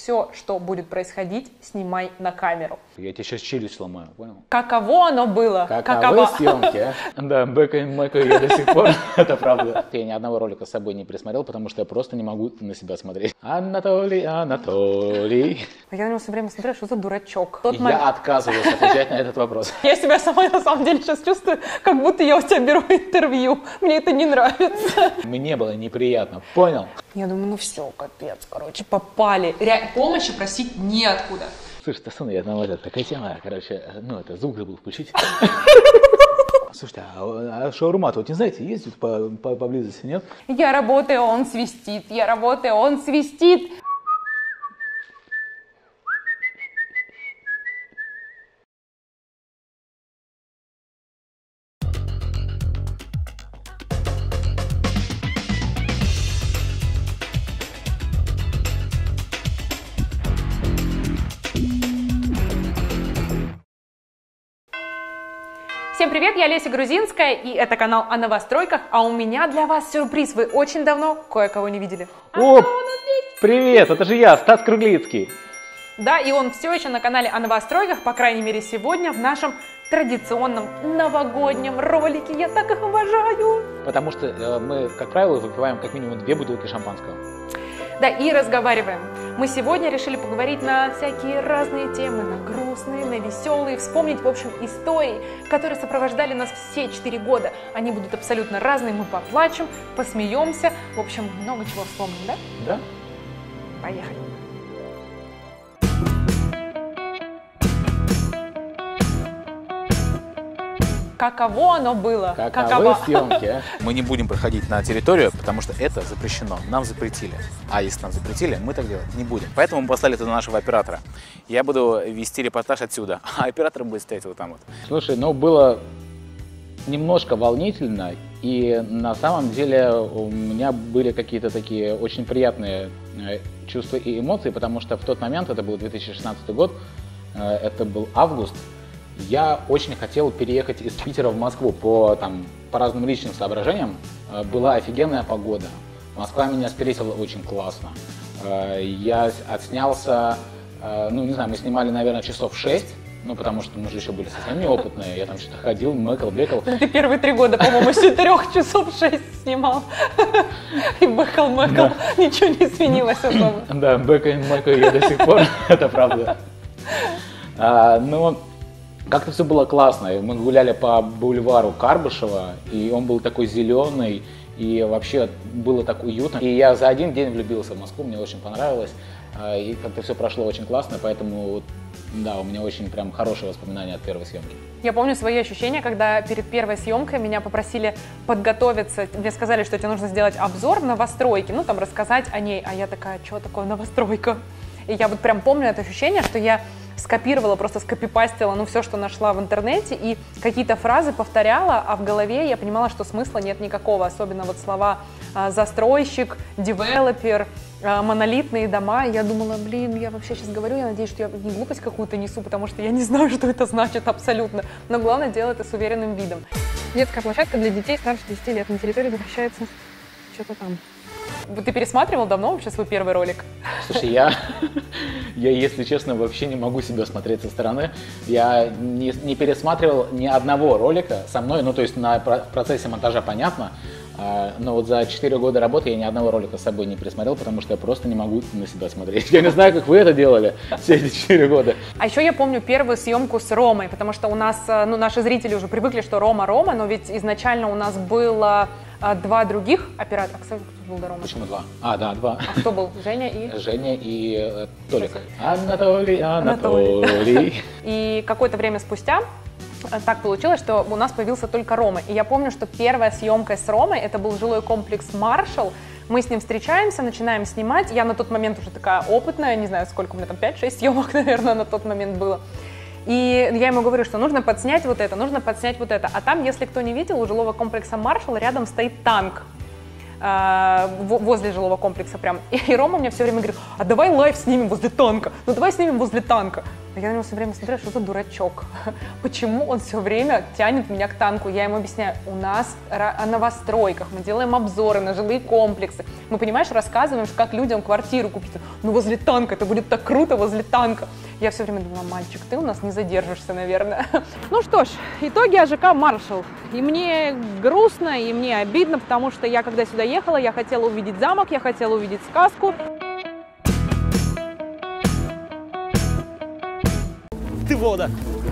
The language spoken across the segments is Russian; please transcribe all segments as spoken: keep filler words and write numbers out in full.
все, что будет происходить, снимай на камеру. Я тебе сейчас челюсть сломаю, понял? Каково оно было? Каковы съемки, а? Да, Бека и Мэка я до сих пор, это правда. Я ни одного ролика с собой не пересмотрел, потому что я просто не могу на себя смотреть. Анатолий, Анатолий. Я на него все время смотрю, что за дурачок. Я момент... отказываюсь отвечать на этот вопрос. Я себя сама на самом деле сейчас чувствую, как будто я у тебя беру интервью. Мне это не нравится. Мне было неприятно, понял? Я думаю, ну все, капец, короче, попали. Ре... Помощи просить неоткуда. Слушай, Тасуна, я на это такая тема, короче, ну это звук забыл включить. Слушайте, а, а шаурма-то, вот не знаете, есть тут по, по, поблизости, нет? Я работаю, он свистит, я работаю, он свистит. Всем привет, я Леся Грузинская, и это канал о новостройках, а у меня для вас сюрприз. Вы очень давно кое-кого не видели. О, привет, это же я, Стас Круглицкий. Да, и он все еще на канале о новостройках, по крайней мере сегодня, в нашем традиционном новогоднем ролике. Я так их обожаю. Потому что э, мы, как правило, выпиваем как минимум две бутылки шампанского. Да, и разговариваем. Мы сегодня решили поговорить на всякие разные темы, на грустные, на веселые, вспомнить, в общем, истории, которые сопровождали нас все четыре года. Они будут абсолютно разные, мы поплачем, посмеемся, в общем, много чего вспомним, да? Да. Поехали. Каково оно было? Каковы Каково? съемки, а? Мы не будем проходить на территорию, потому что это запрещено. Нам запретили. А если нам запретили, мы так делать не будем. Поэтому мы послали туда нашего оператора. Я буду вести репортаж отсюда, а оператор будет стоять вот там вот. Слушай, ну было немножко волнительно. И на самом деле у меня были какие-то такие очень приятные чувства и эмоции, потому что в тот момент, это был две тысячи шестнадцатый год, это был август, я очень хотел переехать из Питера в Москву по, там, по разным личным соображениям. Была офигенная погода. Москва меня встретила очень классно. Я отснялся, ну не знаю, мы снимали, наверное, часов шесть, ну потому что мы же еще были совсем неопытные. Я там что-то ходил, мэкал, бекал. Ты первые три года, по-моему, с четырех часов шесть снимал. И бэкал, мэкал, ничего не изменилось особо. Да, бэкаю, мэкаю я до сих пор, это правда. Но как-то все было классно. Мы гуляли по бульвару Карбышева, и он был такой зеленый, и вообще было так уютно. И я за один день влюбился в Москву, мне очень понравилось, и как-то все прошло очень классно, поэтому да, у меня очень прям хорошие воспоминания от первой съемки. Я помню свои ощущения, когда перед первой съемкой меня попросили подготовиться, мне сказали, что тебе нужно сделать обзор новостройки, ну там рассказать о ней, а я такая, что такое новостройка? И я вот прям помню это ощущение, что я скопировала, просто скопипастила, ну, все, что нашла в интернете, и какие-то фразы повторяла, а в голове я понимала, что смысла нет никакого, особенно вот слова а, застройщик, девелопер, а, монолитные дома. И я думала, блин, я вообще сейчас говорю, я надеюсь, что я не глупость какую-то несу, потому что я не знаю, что это значит абсолютно. Но главное делать это с уверенным видом. Детская площадка для детей старше десяти лет. На территории запрещается что-то там. Ты пересматривал давно вообще свой первый ролик? Слушай, я, я, если честно, вообще не могу себя смотреть со стороны. Я не, не пересматривал ни одного ролика со мной, ну то есть на процессе монтажа понятно, но вот за четыре года работы я ни одного ролика с собой не пересмотрел, потому что я просто не могу на себя смотреть. Я не знаю, как вы это делали все эти четыре года. А еще я помню первую съемку с Ромой, потому что у нас, ну наши зрители уже привыкли, что Рома Рома, но ведь изначально у нас было два других оператора. А кто был до Ромы? Почему два? А, да, два. А кто был? Женя и? Женя и э, Толик. Анатолий, Анатолий. Анатолий. И какое-то время спустя так получилось, что у нас появился только Рома. И я помню, что первая съемка с Ромой, это был жилой комплекс «Маршал». Мы с ним встречаемся, начинаем снимать. Я на тот момент уже такая опытная, не знаю, сколько у меня там, пять-шесть съемок, наверное, на тот момент было. И я ему говорю, что нужно подснять вот это, нужно подснять вот это. А там, если кто не видел, у жилого комплекса «Маршал» рядом стоит танк. Возле жилого комплекса прям. И Рома мне все время говорит, а давай лайв снимем возле танка, ну давай снимем возле танка. Я на него все время смотрела, что за дурачок. Почему он все время тянет меня к танку? Я ему объясняю, у нас о новостройках, мы делаем обзоры на жилые комплексы. Мы, понимаешь, рассказываем, как людям квартиру купить. Ну, возле танка, это будет так круто, возле танка. Я все время думала, мальчик, ты у нас не задержишься, наверное. Ну что ж, итоги АЖК «Маршал». И мне грустно, и мне обидно, потому что я, когда сюда ехала, я хотела увидеть замок, я хотела увидеть сказку. Ты вода!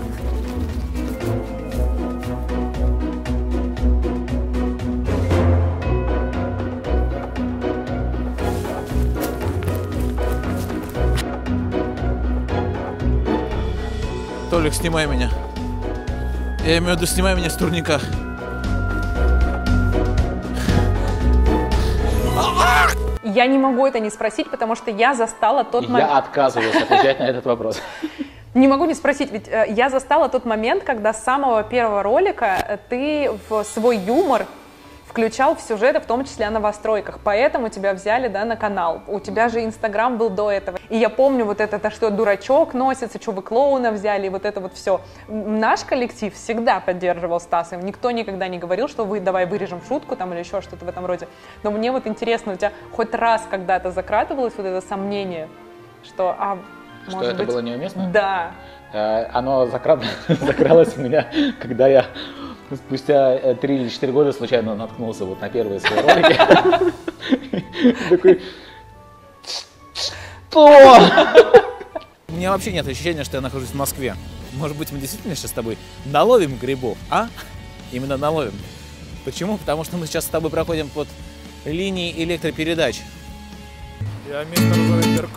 Толик, снимай меня. Я имею в виду, снимай меня с турника. Я не могу это не спросить, потому что я застала тот момент... Я отказываюсь отвечать на этот вопрос. Не могу не спросить, ведь э, я застала тот момент, когда с самого первого ролика ты в свой юмор включал в сюжеты, в том числе о новостройках, поэтому тебя взяли, да, на канал. У тебя же Инстаграм был до этого. И я помню вот это, то, что дурачок носится, что вы клоуна взяли, и вот это вот все. Наш коллектив всегда поддерживал Стаса, никто никогда не говорил, что вы давай вырежем шутку там или еще что-то в этом роде. Но мне вот интересно, у тебя хоть раз когда-то закрадывалось вот это сомнение, что... А, Что может это быть... было неуместно? Да. Оно закралось у меня, когда я спустя три или четыре года случайно наткнулся вот на первые свои ролики. Такой, что? У меня вообще нет ощущения, что я нахожусь в Москве. Может быть, мы действительно сейчас с тобой наловим грибов, а? Именно наловим. Почему? Потому что мы сейчас с тобой проходим под линией электропередач. Я мистер Зойберг.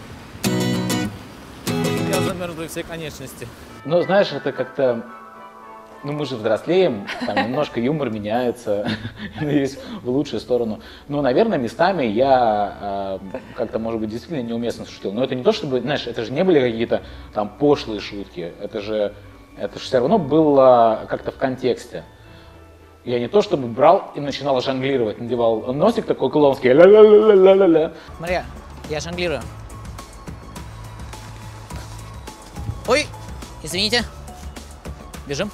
Я замерзла все конечности. Ну, знаешь, это как-то... Ну, мы же взрослеем, там немножко юмор меняется, надеюсь, в лучшую сторону. Ну, наверное, местами я э, как-то, может быть, действительно неуместно шутил. Но это не то, чтобы, знаешь, это же не были какие-то там пошлые шутки. Это же, это же все равно было как-то в контексте. Я не то, чтобы брал и начинал жонглировать, надевал носик такой клоунский. Ля-ля-ля-ля-ля-ля. Смотри, я жонглирую. Ой, извините. Бежим.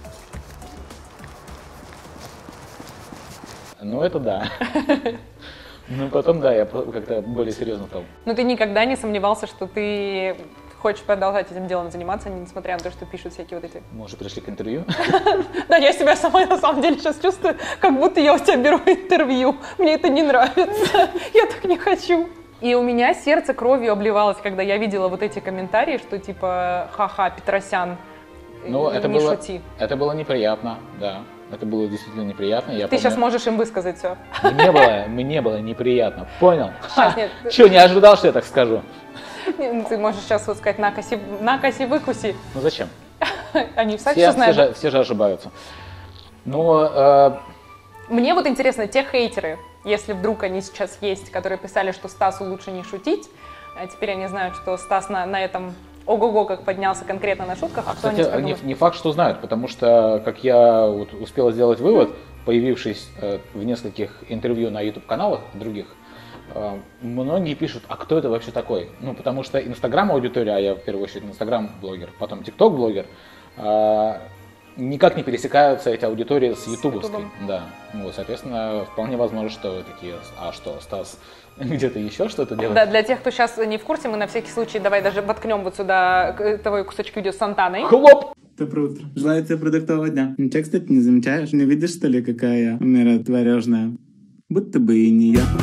Ну, это да. Ну, потом, да, я как-то более серьезно стал. Но ты никогда не сомневался, что ты хочешь продолжать этим делом заниматься, несмотря на то, что пишут всякие вот эти... Мы уже пришли к интервью? Да, я себя сама на самом деле сейчас чувствую, как будто я у тебя беру интервью. Мне это не нравится. Я так не хочу. И у меня сердце кровью обливалось, когда я видела вот эти комментарии, что типа ха-ха, Петросян, ну, не это было, шути. Это было неприятно, да. Это было действительно неприятно. Я Ты помню, сейчас можешь им высказать все. Мне было, мне было неприятно, понял? Сейчас, нет. Что, не ожидал, что я так скажу? Ты можешь сейчас вот сказать, накоси, накоси, выкуси. Ну зачем? Они все, все, все знают. Все же, все же ошибаются. Но... Э... Мне вот интересно, те хейтеры, если вдруг они сейчас есть, которые писали, что Стасу лучше не шутить, а теперь они знают, что Стас на, на этом ого-го как поднялся конкретно на шутках. А, кстати, не, не факт, что знают, потому что, как я вот успел сделать вывод, появившись э, в нескольких интервью на YouTube-каналах других, э, многие пишут, а кто это вообще такой? Ну, потому что Инстаграм-аудитория, а я в первую очередь Инстаграм-блогер, потом ТикТок-блогер, э, никак не пересекаются эти аудитории с ютубовской. Да. Ну, соответственно, вполне возможно, что вы такие, а что, Стас где-то еще что-то делает? Да, для тех, кто сейчас не в курсе, мы на всякий случай давай даже воткнем вот сюда твой кусочек видео с Сантаной. Хлоп! Доброе утро. Желаю тебе продуктового дня. Ничего, кстати, не замечаешь? Не видишь, что ли, какая я умиротворежная? Будто бы и не я.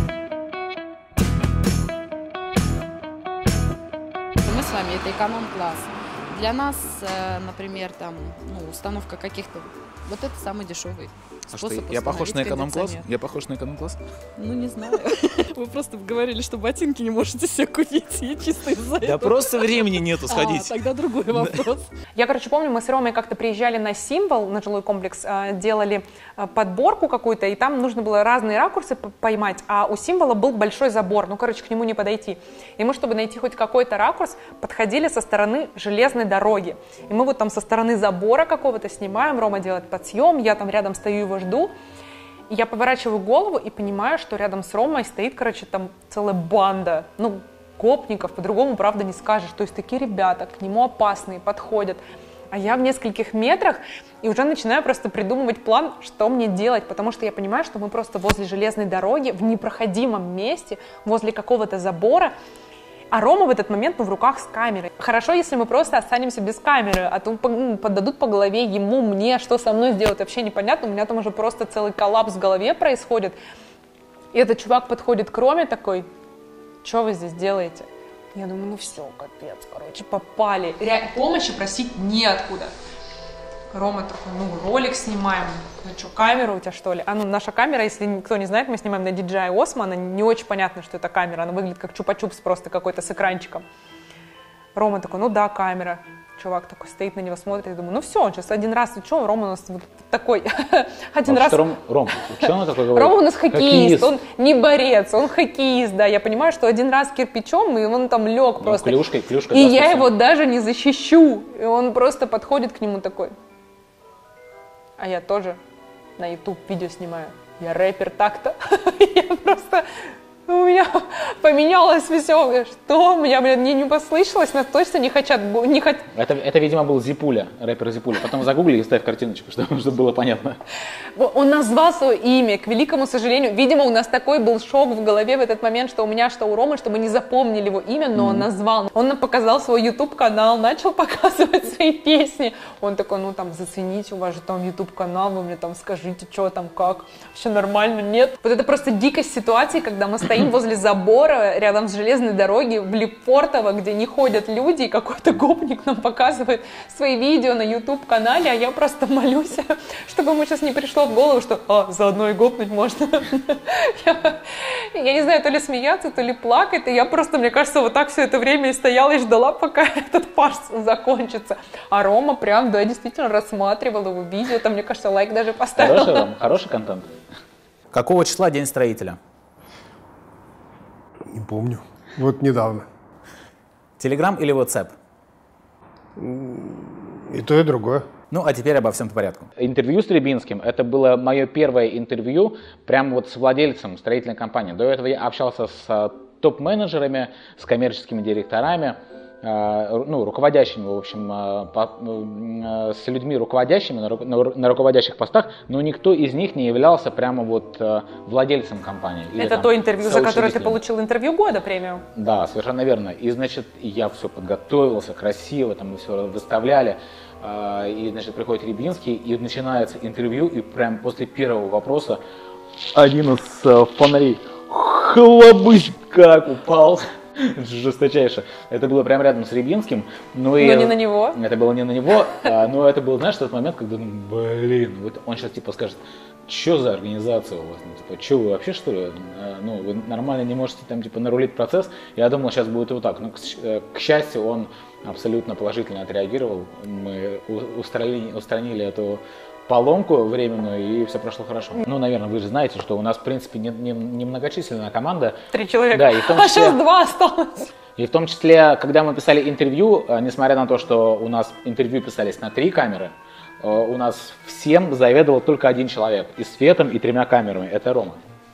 Мы с вами, это эконом-класс. Для нас, например, там, ну, установка каких-то, вот это самый дешевый а способ. Что, я похож на эконом-класс? Я похож на эконом-класс? Ну, не знаю. Вы просто говорили, что ботинки не можете себе купить, я чисто из-за этого. Да просто времени нету сходить. А, тогда другой вопрос. Я, короче, помню, мы с Ромой как-то приезжали на Символ, на жилой комплекс, делали подборку какую-то, и там нужно было разные ракурсы поймать, а у Символа был большой забор, ну, короче, к нему не подойти. И мы, чтобы найти хоть какой-то ракурс, подходили со стороны железной дороги. И мы вот там со стороны забора какого-то снимаем, Рома делает подсъем, я там рядом стою, его жду. И я поворачиваю голову и понимаю, что рядом с Ромой стоит, короче, там целая банда. Ну, гопников, по-другому, правда, не скажешь. То есть такие ребята, к нему опасные, подходят. А я в нескольких метрах и уже начинаю просто придумывать план, что мне делать, потому что я понимаю, что мы просто возле железной дороги, в непроходимом месте, возле какого-то забора, а Рома в этот момент, ну, в руках с камерой. Хорошо, если мы просто останемся без камеры, а то поддадут по голове ему, мне, что со мной сделать, вообще непонятно, у меня там уже просто целый коллапс в голове происходит. И этот чувак подходит к Роме такой: что вы здесь делаете? Я думаю, ну все, капец, короче, попали. Ре- помощи просить неоткуда. Рома такой, ну, ролик снимаем. Ну что, камера у тебя, что ли? А ну, наша камера, если никто не знает, мы снимаем на ди джей ай Osmo, она не очень понятно, что это камера, она выглядит как чупа-чупс просто какой-то с экранчиком. Рома такой, ну да, камера. Чувак такой стоит на него, смотрит, и думаю, ну все, он сейчас один раз, ну что, Рома у нас вот такой, один раз... Ром, Ром, что он такой говорит? Рома у нас хоккеист, он не борец, он хоккеист, да, я понимаю, что один раз кирпичом, и он там лег просто. Ну, клюшкой, клюшкой. И я его даже не защищу, и он просто подходит к нему такой. А я тоже на YouTube видео снимаю, я рэпер так-то, я просто... У меня поменялось все. Что? Меня, блин, мне не послышалось, нас точно не хотят... Не хот... это, это, видимо, был Зипуля, рэпер Зипуля. Потом загугли и ставь картиночку, чтобы, чтобы было понятно. Он назвал свое имя, к великому сожалению. Видимо, у нас такой был шок в голове в этот момент, что у меня, что у Ромы, что мы не запомнили его имя, но mm. он назвал. Он нам показал свой YouTube-канал, начал показывать свои песни. Он такой, ну там, зацените, у вас же там YouTube-канал, вы мне там скажите, что там, как. Все нормально, нет? Вот это просто дикость ситуации, когда мы стоим возле забора, рядом с железной дорогой, в Лепортово, где не ходят люди, и какой-то гопник нам показывает свои видео на YouTube-канале, а я просто молюсь, чтобы ему сейчас не пришло в голову, что а, заодно и гопнуть можно. Я, я не знаю, то ли смеяться, то ли плакать, и я просто, мне кажется, вот так все это время и стояла и ждала, пока этот фарс закончится. А Рома прям, да, действительно рассматривал его видео, там, мне кажется, лайк даже поставил. Хороший, Ром, хороший контент. Какого числа День строителя? Не помню. Вот недавно. Телеграм или WhatsApp? И то, и другое. Ну, а теперь обо всем по порядку. Интервью с Рябинским, это было мое первое интервью прямо вот с владельцем строительной компании. До этого я общался с топ-менеджерами, с коммерческими директорами, ну, руководящими, в общем, по, с людьми руководящими на, на, на руководящих постах, но никто из них не являлся прямо вот владельцем компании. Это там, то интервью, за которое ты получил интервью года премиум? Да, совершенно верно. И, значит, я все подготовился красиво, там мы все выставляли. И, значит, приходит Рябинский, и начинается интервью, и прям после первого вопроса один из фонарей хлобысь как упал. Жесточайше. Это было прямо рядом с Рябинским. Но, но и, не на него. Это было не на него, а, но это был, знаешь, тот момент, когда, ну, блин, вот он сейчас типа скажет, что за организация у вас? Ну, типа, что вы вообще, что ли? Ну, вы нормально не можете там, типа, нарулить процесс. Я думал, сейчас будет вот так. Но, к, к счастью, он абсолютно положительно отреагировал. Мы устранили, устранили эту поломку временную, и все прошло хорошо. Ну, наверное, вы же знаете, что у нас, в принципе, не, не, не многочисленная команда. Три человека. Да, и в том числе, а сейчас два осталось. И в том числе, когда мы писали интервью, несмотря на то, что у нас интервью писались на три камеры, у нас всем заведовал только один человек. И светом, и тремя камерами. Это Рома.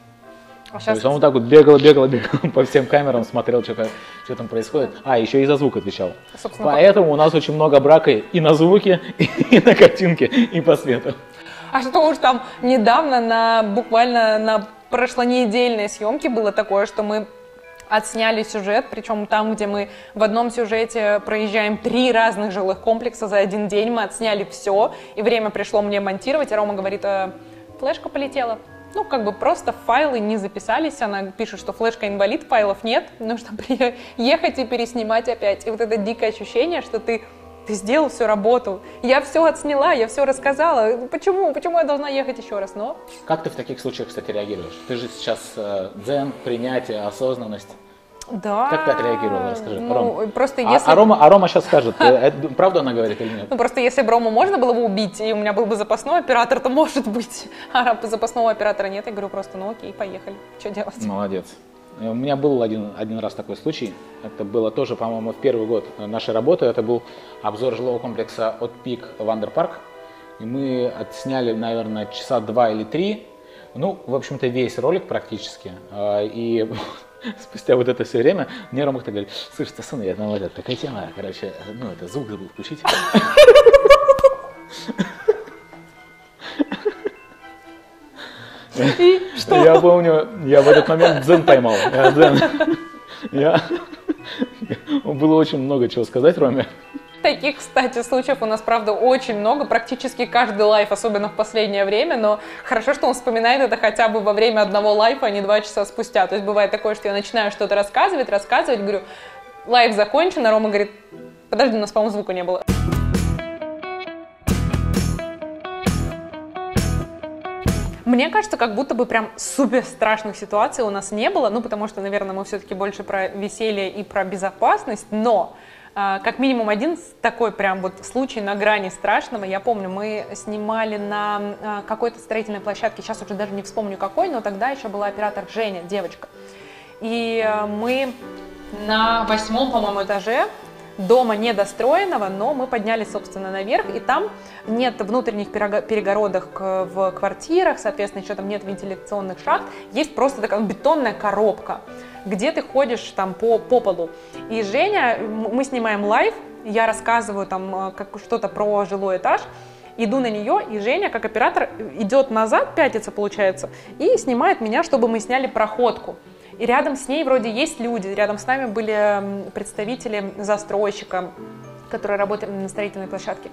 А то есть он вот так вот бегал, бегал, бегал по всем камерам, смотрел, что, что там происходит. А, еще и за звук отвечал. Собственно, поэтому как... у нас очень много брака и на звуке, и на картинке, и по свету. А что уж там недавно, на, буквально на прошлонедельной съемке было такое, что мы отсняли сюжет, причем там, где мы в одном сюжете проезжаем три разных жилых комплекса за один день, мы отсняли все, и время пришло мне монтировать, и Рома говорит, флешка полетела. Ну, как бы просто файлы не записались, она пишет, что флешка инвалид, файлов нет, нужно приехать и переснимать опять. И вот это дикое ощущение, что ты, ты сделал всю работу, я все отсняла, я все рассказала, почему, почему я должна ехать еще раз, но... Как ты в таких случаях, кстати, реагируешь? Ты же сейчас э, дзен, принятие, осознанность. Да. Как ты отреагировала? Расскажи. Ну, Ром. просто а, если... а, Рома, а Рома сейчас скажет, правду она говорит или нет? Ну, просто если бы Рому можно было бы убить, и у меня был бы запасной оператор, то может быть. А запасного оператора нет, я говорю просто, ну окей, поехали. Что делать? Молодец. У меня был один, один раз такой случай. Это было тоже, по-моему, в первый год нашей работы. Это был обзор жилого комплекса от Пик Вандерпарк. И мы отсняли, наверное, часа два или три. Ну, в общем-то, весь ролик практически. И Спустя вот это все время мне Рома говорит: слушай, Тасан, я знаю, вот такая тема, короче, ну это звук забыл включить. И что? Я помню, я в этот момент дзен поймал. Я дзен. Я... Было очень много чего сказать Роме. Таких, кстати, случаев у нас, правда, очень много, практически каждый лайф, особенно в последнее время, но хорошо, что он вспоминает это хотя бы во время одного лайфа, а не два часа спустя. То есть бывает такое, что я начинаю что-то рассказывать, рассказывать, говорю, лайф закончен, а Рома говорит, подожди, у нас, по-моему, звука не было. Мне кажется, как будто бы прям супер страшных ситуаций у нас не было, ну, потому что, наверное, мы все-таки больше про веселье и про безопасность, но э, как минимум один такой прям вот случай на грани страшного. Я помню, мы снимали на э, какой-то строительной площадке, сейчас уже даже не вспомню какой, но тогда еще была оператор Женя, девочка. И э, мы на восьмом, по-моему, этаже дома недостроенного, но мы поднялись, собственно, наверх, и там нет внутренних перегородок в квартирах, соответственно, еще там нет вентиляционных шахт, есть просто такая бетонная коробка, где ты ходишь там по, по полу. И Женя, мы снимаем лайв, я рассказываю там как, что-то про жилой этаж, иду на нее, и Женя, как оператор, идет назад, пятится, получается, и снимает меня, чтобы мы сняли проходку. И рядом с ней вроде есть люди, рядом с нами были представители застройщика, которые работали на строительной площадке.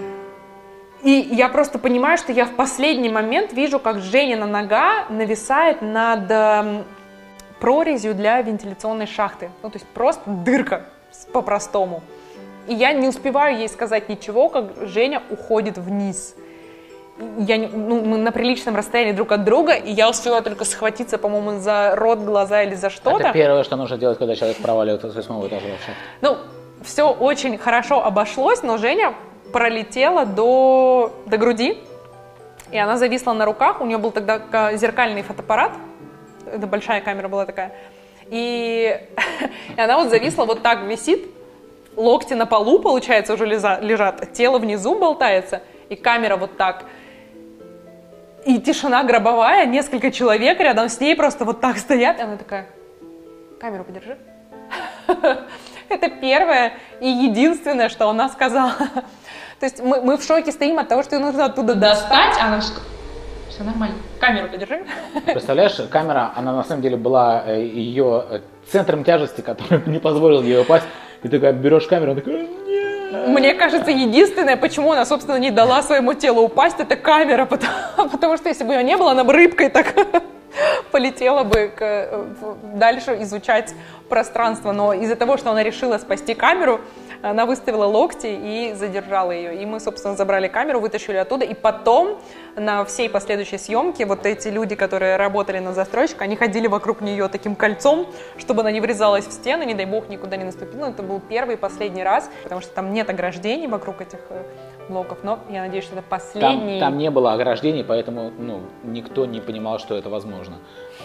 И я просто понимаю, что я в последний момент вижу, как Женина нога нависает над прорезью для вентиляционной шахты. Ну, то есть просто дырка по-простому. И я не успеваю ей сказать ничего, как Женя уходит вниз. Я, ну, мы на приличном расстоянии друг от друга, и я успела только схватиться, по-моему, за рот, глаза или за что-то. Это первое, что нужно делать, когда человек проваливается с восьмого этажа вообще. Ну, все очень хорошо обошлось, но Женя пролетела до, до груди, и она зависла на руках. У нее был тогда зеркальный фотоаппарат, это большая камера была такая, и, и она вот зависла, вот так висит, локти на полу, получается, уже лежат, тело внизу болтается, и камера вот так. И тишина гробовая, несколько человек рядом с ней просто вот так стоят, и она такая, камеру подержи. Это первое и единственное, что она сказала. То есть мы, мы в шоке стоим от того, что ее нужно оттуда достать, а она что? Все нормально, камеру подержи. Представляешь, камера, она на самом деле была ее центром тяжести, который не позволил ей упасть. Ты такая берешь камеру, она такая, нет. Мне кажется, единственное, почему она, собственно, не дала своему телу упасть, это камера, потому, потому что если бы ее не было, она бы рыбкой так полетела бы к, дальше изучать пространство. Но из-за того, что она решила спасти камеру, она выставила локти и задержала ее. И мы, собственно, забрали камеру, вытащили оттуда. И потом на всей последующей съемке вот эти люди, которые работали на застройщика, они ходили вокруг нее таким кольцом, чтобы она не врезалась в стены, не дай бог, никуда не наступила. Это был первый и последний раз, потому что там нет ограждений вокруг этих блоков. Но я надеюсь, что это последний. Там, там не было ограждений, поэтому ну, никто не понимал, что это возможно.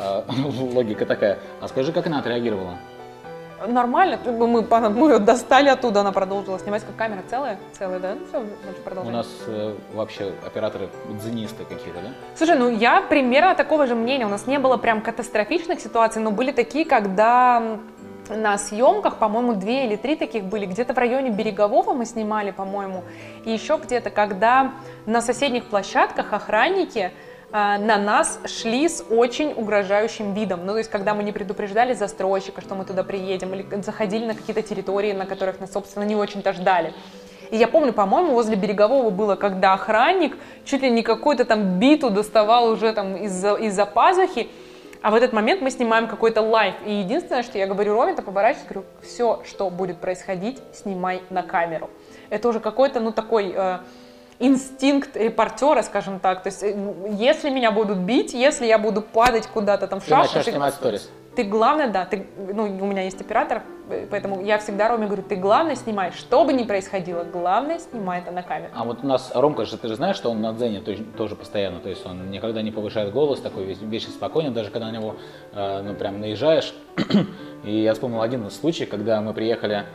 Логика такая. А скажи, как она отреагировала? Нормально, мы, мы ее достали оттуда, она продолжила снимать, как камера целая, целая, да? Ну, все, дальше продолжаем. У нас э, вообще операторы дзенисты какие-то, да? Слушай, ну я примерно такого же мнения, у нас не было прям катастрофичных ситуаций, но были такие, когда на съемках, по-моему, две или три таких были, где-то в районе Берегового мы снимали, по-моему, и еще где-то, когда на соседних площадках охранники на нас шли с очень угрожающим видом. Ну, то есть, когда мы не предупреждали застройщика, что мы туда приедем, или заходили на какие-то территории, на которых нас, собственно, не очень-то ждали. И я помню, по-моему, возле Берегового было, когда охранник чуть ли не какую-то там биту доставал уже там из-за, из-за пазухи, а в этот момент мы снимаем какой-то лайв. И единственное, что я говорю Роме, это поворачиваюсь, говорю, все, что будет происходить, снимай на камеру. Это уже какой-то, ну, такой... Э, инстинкт репортера, скажем так. То есть, если меня будут бить, если я буду падать куда-то там в шахту, ты, ты, ты главное, да, ты, ну, у меня есть оператор, поэтому я всегда Роме говорю, ты главное снимай, что бы ни происходило, главное снимай это на камеру. А вот у нас Ромка же, ты же знаешь, что он на дзене тоже постоянно, то есть он никогда не повышает голос, такой весь вечно спокойный, даже когда на него, ну, прям наезжаешь. И я вспомнил один случай, когда мы приехали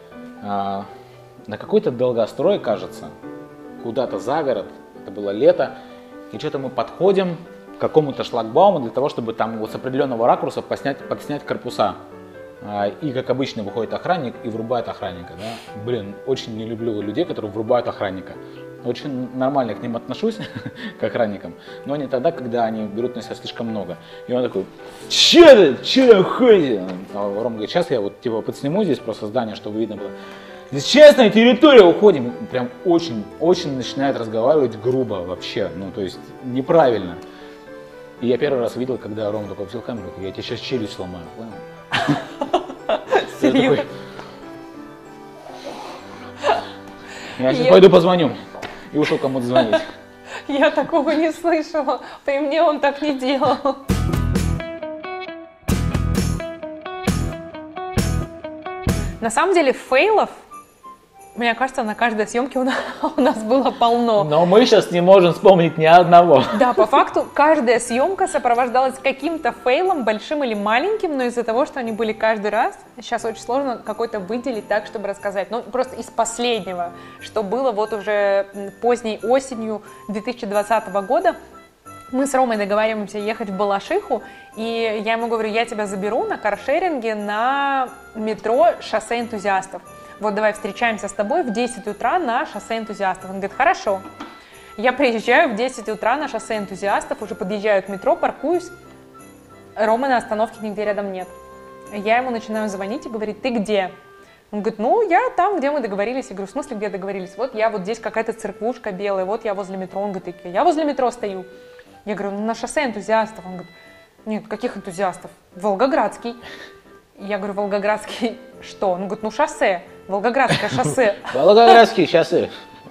на какой-то долгострой, кажется, куда-то за город, это было лето, и что-то мы подходим какому-то шлагбауму для того, чтобы там вот с определенного ракурса подснять, подснять корпуса. И, как обычно, выходит охранник и врубает охранника. Да? Блин, очень не люблю людей, которые врубают охранника. Очень нормально к ним отношусь, к охранникам, но не тогда, когда они берут на себя слишком много. И он такой: че ты, че ходите? А Рома говорит: сейчас я вот типа подсниму здесь просто здание, чтобы видно было. Здесь частная территория, уходим. Прям очень, очень начинает разговаривать грубо вообще, ну то есть неправильно. И я первый раз видел, когда Рома такой взял камеру, я тебе сейчас челюсть сломаю, понял? Серьезно? Я сейчас пойду позвоню. И ушел кому-то звонить. Я такого не слышала. При мне он так не делал. На самом деле фейлов, мне кажется, на каждой съемке у нас, у нас было полно. Но мы сейчас не можем вспомнить ни одного. Да, по факту каждая съемка сопровождалась каким-то фейлом, большим или маленьким, но из-за того, что они были каждый раз, сейчас очень сложно какой-то выделить так, чтобы рассказать. Ну, просто из последнего, что было вот уже поздней осенью две тысячи двадцатого года, мы с Ромой договариваемся ехать в Балашиху, и я ему говорю: я тебя заберу на каршеринге на метро «Шоссе энтузиастов». Вот давай встречаемся с тобой в десять утра на «Шоссе энтузиастов». Он говорит: хорошо. Я приезжаю в десять утра на «Шоссе энтузиастов», уже подъезжаю к метро, паркуюсь. Ромы на остановке нигде рядом нет. Я ему начинаю звонить и говорить: ты где? Он говорит: ну, я там, где мы договорились. Я говорю: в смысле, где договорились? Вот я вот здесь какая-то церквушка белая, вот я возле метро. Он говорит: я возле метро стою. Я говорю: ну, на «Шоссе энтузиастов». Он говорит: нет, каких энтузиастов? Волгоградский. Я говорю: Волгоградский что? Он говорит: ну, шоссе. Волгоградское шоссе. Волгоградские шоссе.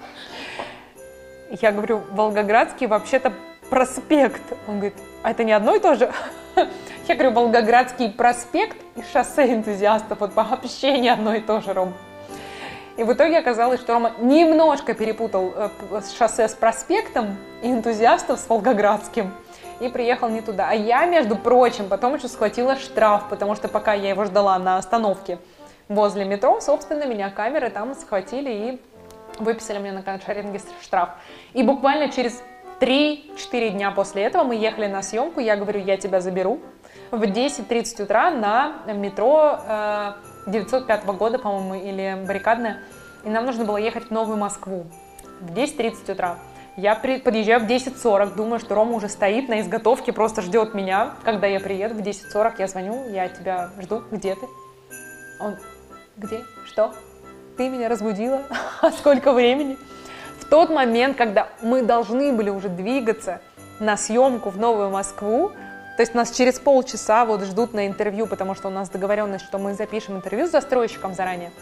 Я говорю: Волгоградский вообще-то проспект. Он говорит: а это не одно и то же? Я говорю: Волгоградский проспект и «Шоссе энтузиастов». Вот вообще не одно и то же, Ром. И в итоге оказалось, что Рома немножко перепутал шоссе с проспектом и энтузиастов с Волгоградским. И приехал не туда. А я, между прочим, потом еще схватила штраф, потому что пока я его ждала на остановке возле метро, собственно, меня камеры там схватили и выписали мне на каршеринге штраф. И буквально через три-четыре дня после этого мы ехали на съемку. Я говорю: я тебя заберу в десять тридцать утра на метро э, девятьсот пятого года, по-моему, или Баррикадная. И нам нужно было ехать в Новую Москву в десять тридцать утра. Я при... подъезжаю в десять сорок, думаю, что Рома уже стоит на изготовке, просто ждет меня. Когда я приеду в десять сорок, я звоню: я тебя жду, где ты? Он: где? Что? Ты меня разбудила? А сколько времени? В тот момент, когда мы должны были уже двигаться на съемку в Новую Москву, то есть нас через полчаса вот ждут на интервью, потому что у нас договоренность, что мы запишем интервью с застройщиком заранее,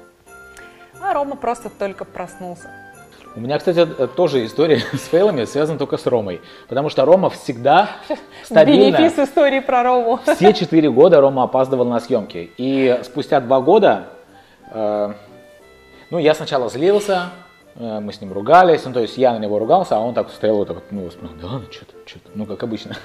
а Рома просто только проснулся. У меня, кстати, тоже история с фейлами связана только с Ромой, потому что Рома всегда стабильно... Бенефис истории про Рому. Все четыре года Рома опаздывал на съемки, и спустя два года, э, ну, я сначала злился, э, мы с ним ругались, ну, то есть я на него ругался, а он так стоял вот так вот, ну, да ладно, что-то, что-то, ну, как обычно.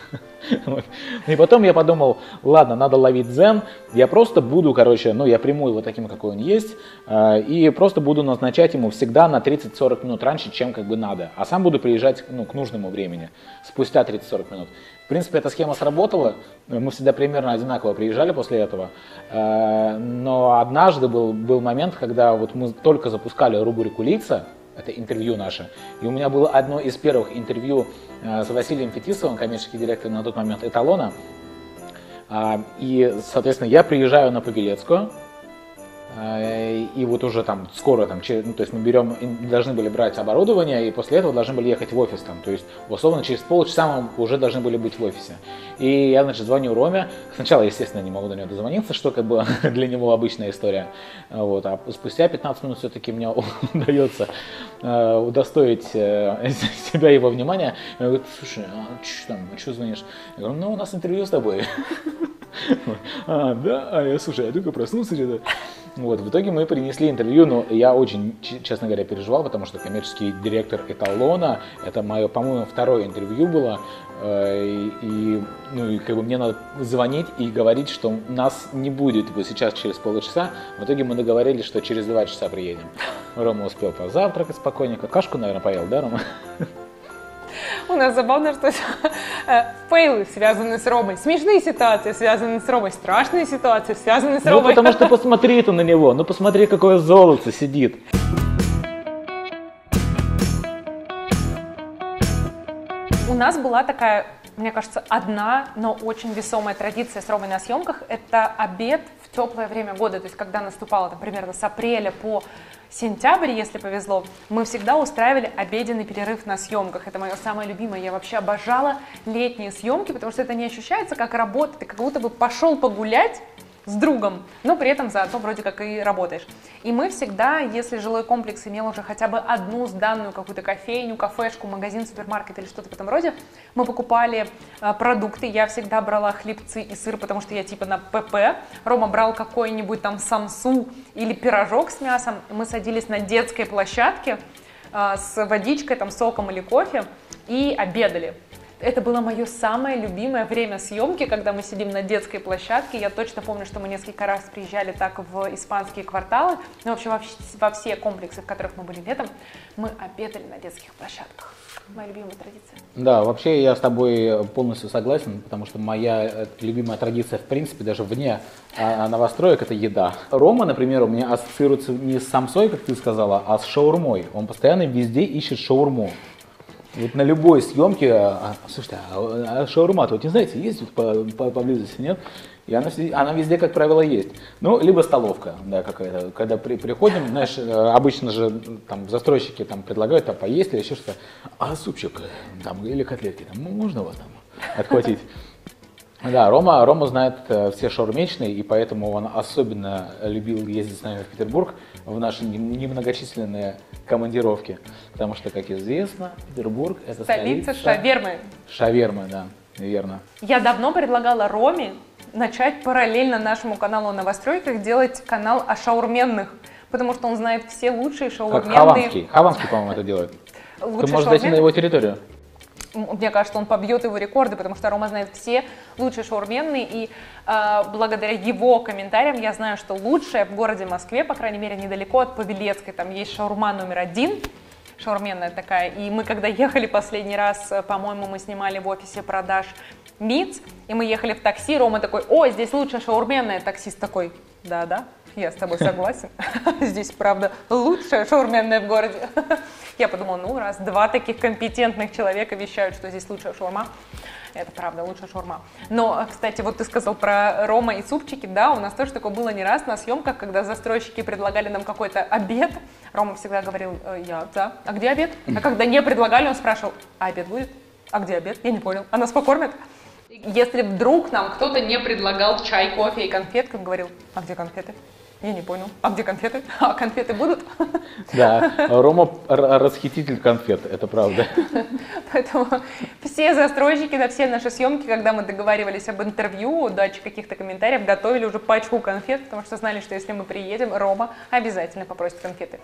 И потом я подумал: ладно, надо ловить дзен, я просто буду, короче, ну, я приму его таким, какой он есть, и просто буду назначать ему всегда на тридцать-сорок минут раньше, чем как бы надо, а сам буду приезжать, ну, к нужному времени, спустя тридцать-сорок минут. В принципе, эта схема сработала, мы всегда примерно одинаково приезжали после этого, но однажды был, был момент, когда вот мы только запускали рубрику «Лица», это интервью наше. И у меня было одно из первых интервью э, с Василием Фетисовым, коммерческий директор на тот момент «Эталона». А, и, соответственно, я приезжаю на Павелецкую. Э, и вот уже там скоро, там, через, ну, то есть мы берем, должны были брать оборудование, и после этого должны были ехать в офис. Там, то есть, условно, через полчаса мы уже должны были быть в офисе. И я, значит, звоню Роме. Сначала, естественно, не могу до него дозвониться, что как бы для него обычная история. Вот. А спустя пятнадцать минут все-таки мне удается э, удостоить э, себя его внимания. Я говорю: слушай, а что там, что звонишь? Я говорю: ну, у нас интервью с тобой. А, да, а я, слушай, я только проснулся где-то. Вот, в итоге мы принесли интервью, но я очень, честно говоря, переживал, потому что коммерческий директор «Эталона», это мое, по-моему, второе интервью было, и, и, ну, и как бы мне надо звонить и говорить, что нас не будет вот сейчас через полчаса. В итоге мы договорились, что через два часа приедем. Рома успел позавтракать спокойненько, кашку, наверное, поел, да, Рома? У нас забавно, что фейлы связаны с Ромой, смешные ситуации связаны с Ромой, страшные ситуации связаны с Ну, Ромой. потому что посмотри ты на него, ну посмотри, какое золото сидит. У нас была такая, мне кажется, одна, но очень весомая традиция с Ромой на съемках. Это обед в теплое время года. То есть, когда наступало, там, примерно с апреля по сентябрь, если повезло, мы всегда устраивали обеденный перерыв на съемках. Это мое самое любимое. Я вообще обожала летние съемки, потому что это не ощущается как работа. Ты как будто бы пошел погулять с другом, но при этом заодно вроде как и работаешь. И мы всегда, если жилой комплекс имел уже хотя бы одну сданную какую-то кофейню, кафешку, магазин, супермаркет или что-то в этом роде, мы покупали э, продукты. Я всегда брала хлебцы и сыр, потому что я типа на ПП. Рома брал какой-нибудь там самсу или пирожок с мясом. Мы садились на детской площадке э, с водичкой, там, соком или кофе и обедали. Это было мое самое любимое время съемки, когда мы сидим на детской площадке. Я точно помню, что мы несколько раз приезжали так в испанские кварталы. Но вообще во, во все комплексы, в которых мы были летом, мы обедали на детских площадках. Моя любимая традиция. Да, вообще я с тобой полностью согласен, потому что моя любимая традиция, в принципе, даже вне новостроек, это еда. Рома, например, у меня ассоциируется не с самсой, как ты сказала, а с шаурмой. Он постоянно везде ищет шаурму. Вот на любой съемке, а, слушайте, а, а шаурма-то, вот не знаете, есть тут по, по, поблизости, нет? И она, она везде, как правило, есть. Ну, либо столовка, да, какая-то. Когда при, приходим, знаешь, обычно же там застройщики там предлагают там поесть или еще что-то. А супчик там, или котлетки, там, можно у вас там отхватить? Да, Рома, Рома знает э, все шаурмечные, и поэтому он особенно любил ездить с нами в Петербург в наши немногочисленные командировки. Потому что, как известно, Петербург — это столица, столица шавермы. Шавермы, да, верно. Я давно предлагала Роме начать параллельно нашему каналу о новостройках делать канал о шаурменных, потому что он знает все лучшие шаурменные. Как Хованский, Хованский, по-моему, это делает. Лучшие Ты можешь зайти на его территорию. Мне кажется, он побьет его рекорды, потому что Рома знает все лучшие шаурменные, и э, благодаря его комментариям я знаю, что лучшее в городе Москве, по крайней мере, недалеко от Павелецкой, там есть шаурма номер один, шаурменная такая, и мы когда ехали последний раз, по-моему, мы снимали в офисе продаж МИЦ, и мы ехали в такси, Рома такой: о, здесь лучшая шаурменная, таксист такой: да-да, я с тобой согласен, здесь, правда, лучшая шаурменная в городе. Я подумала, ну, раз два таких компетентных человека вещают, что здесь лучшая шаурма, это правда, лучшая шаурма. Но, кстати, вот ты сказал про Рома и супчики, да, у нас тоже такое было не раз на съемках, когда застройщики предлагали нам какой-то обед, Рома всегда говорил: я, да, а где обед? А когда не предлагали, он спрашивал: а обед будет? А где обед? Я не понял, а нас покормят? Если вдруг нам кто-то не предлагал чай, кофе и конфетки, он говорил: а где конфеты? Я не понял. А где конфеты? А конфеты будут? Да, Рома расхититель конфет, это правда. Поэтому все застройщики на все наши съемки, когда мы договаривались об интервью, даче каких-то комментариев, готовили уже пачку конфет, потому что знали, что если мы приедем, Рома обязательно попросит конфеты.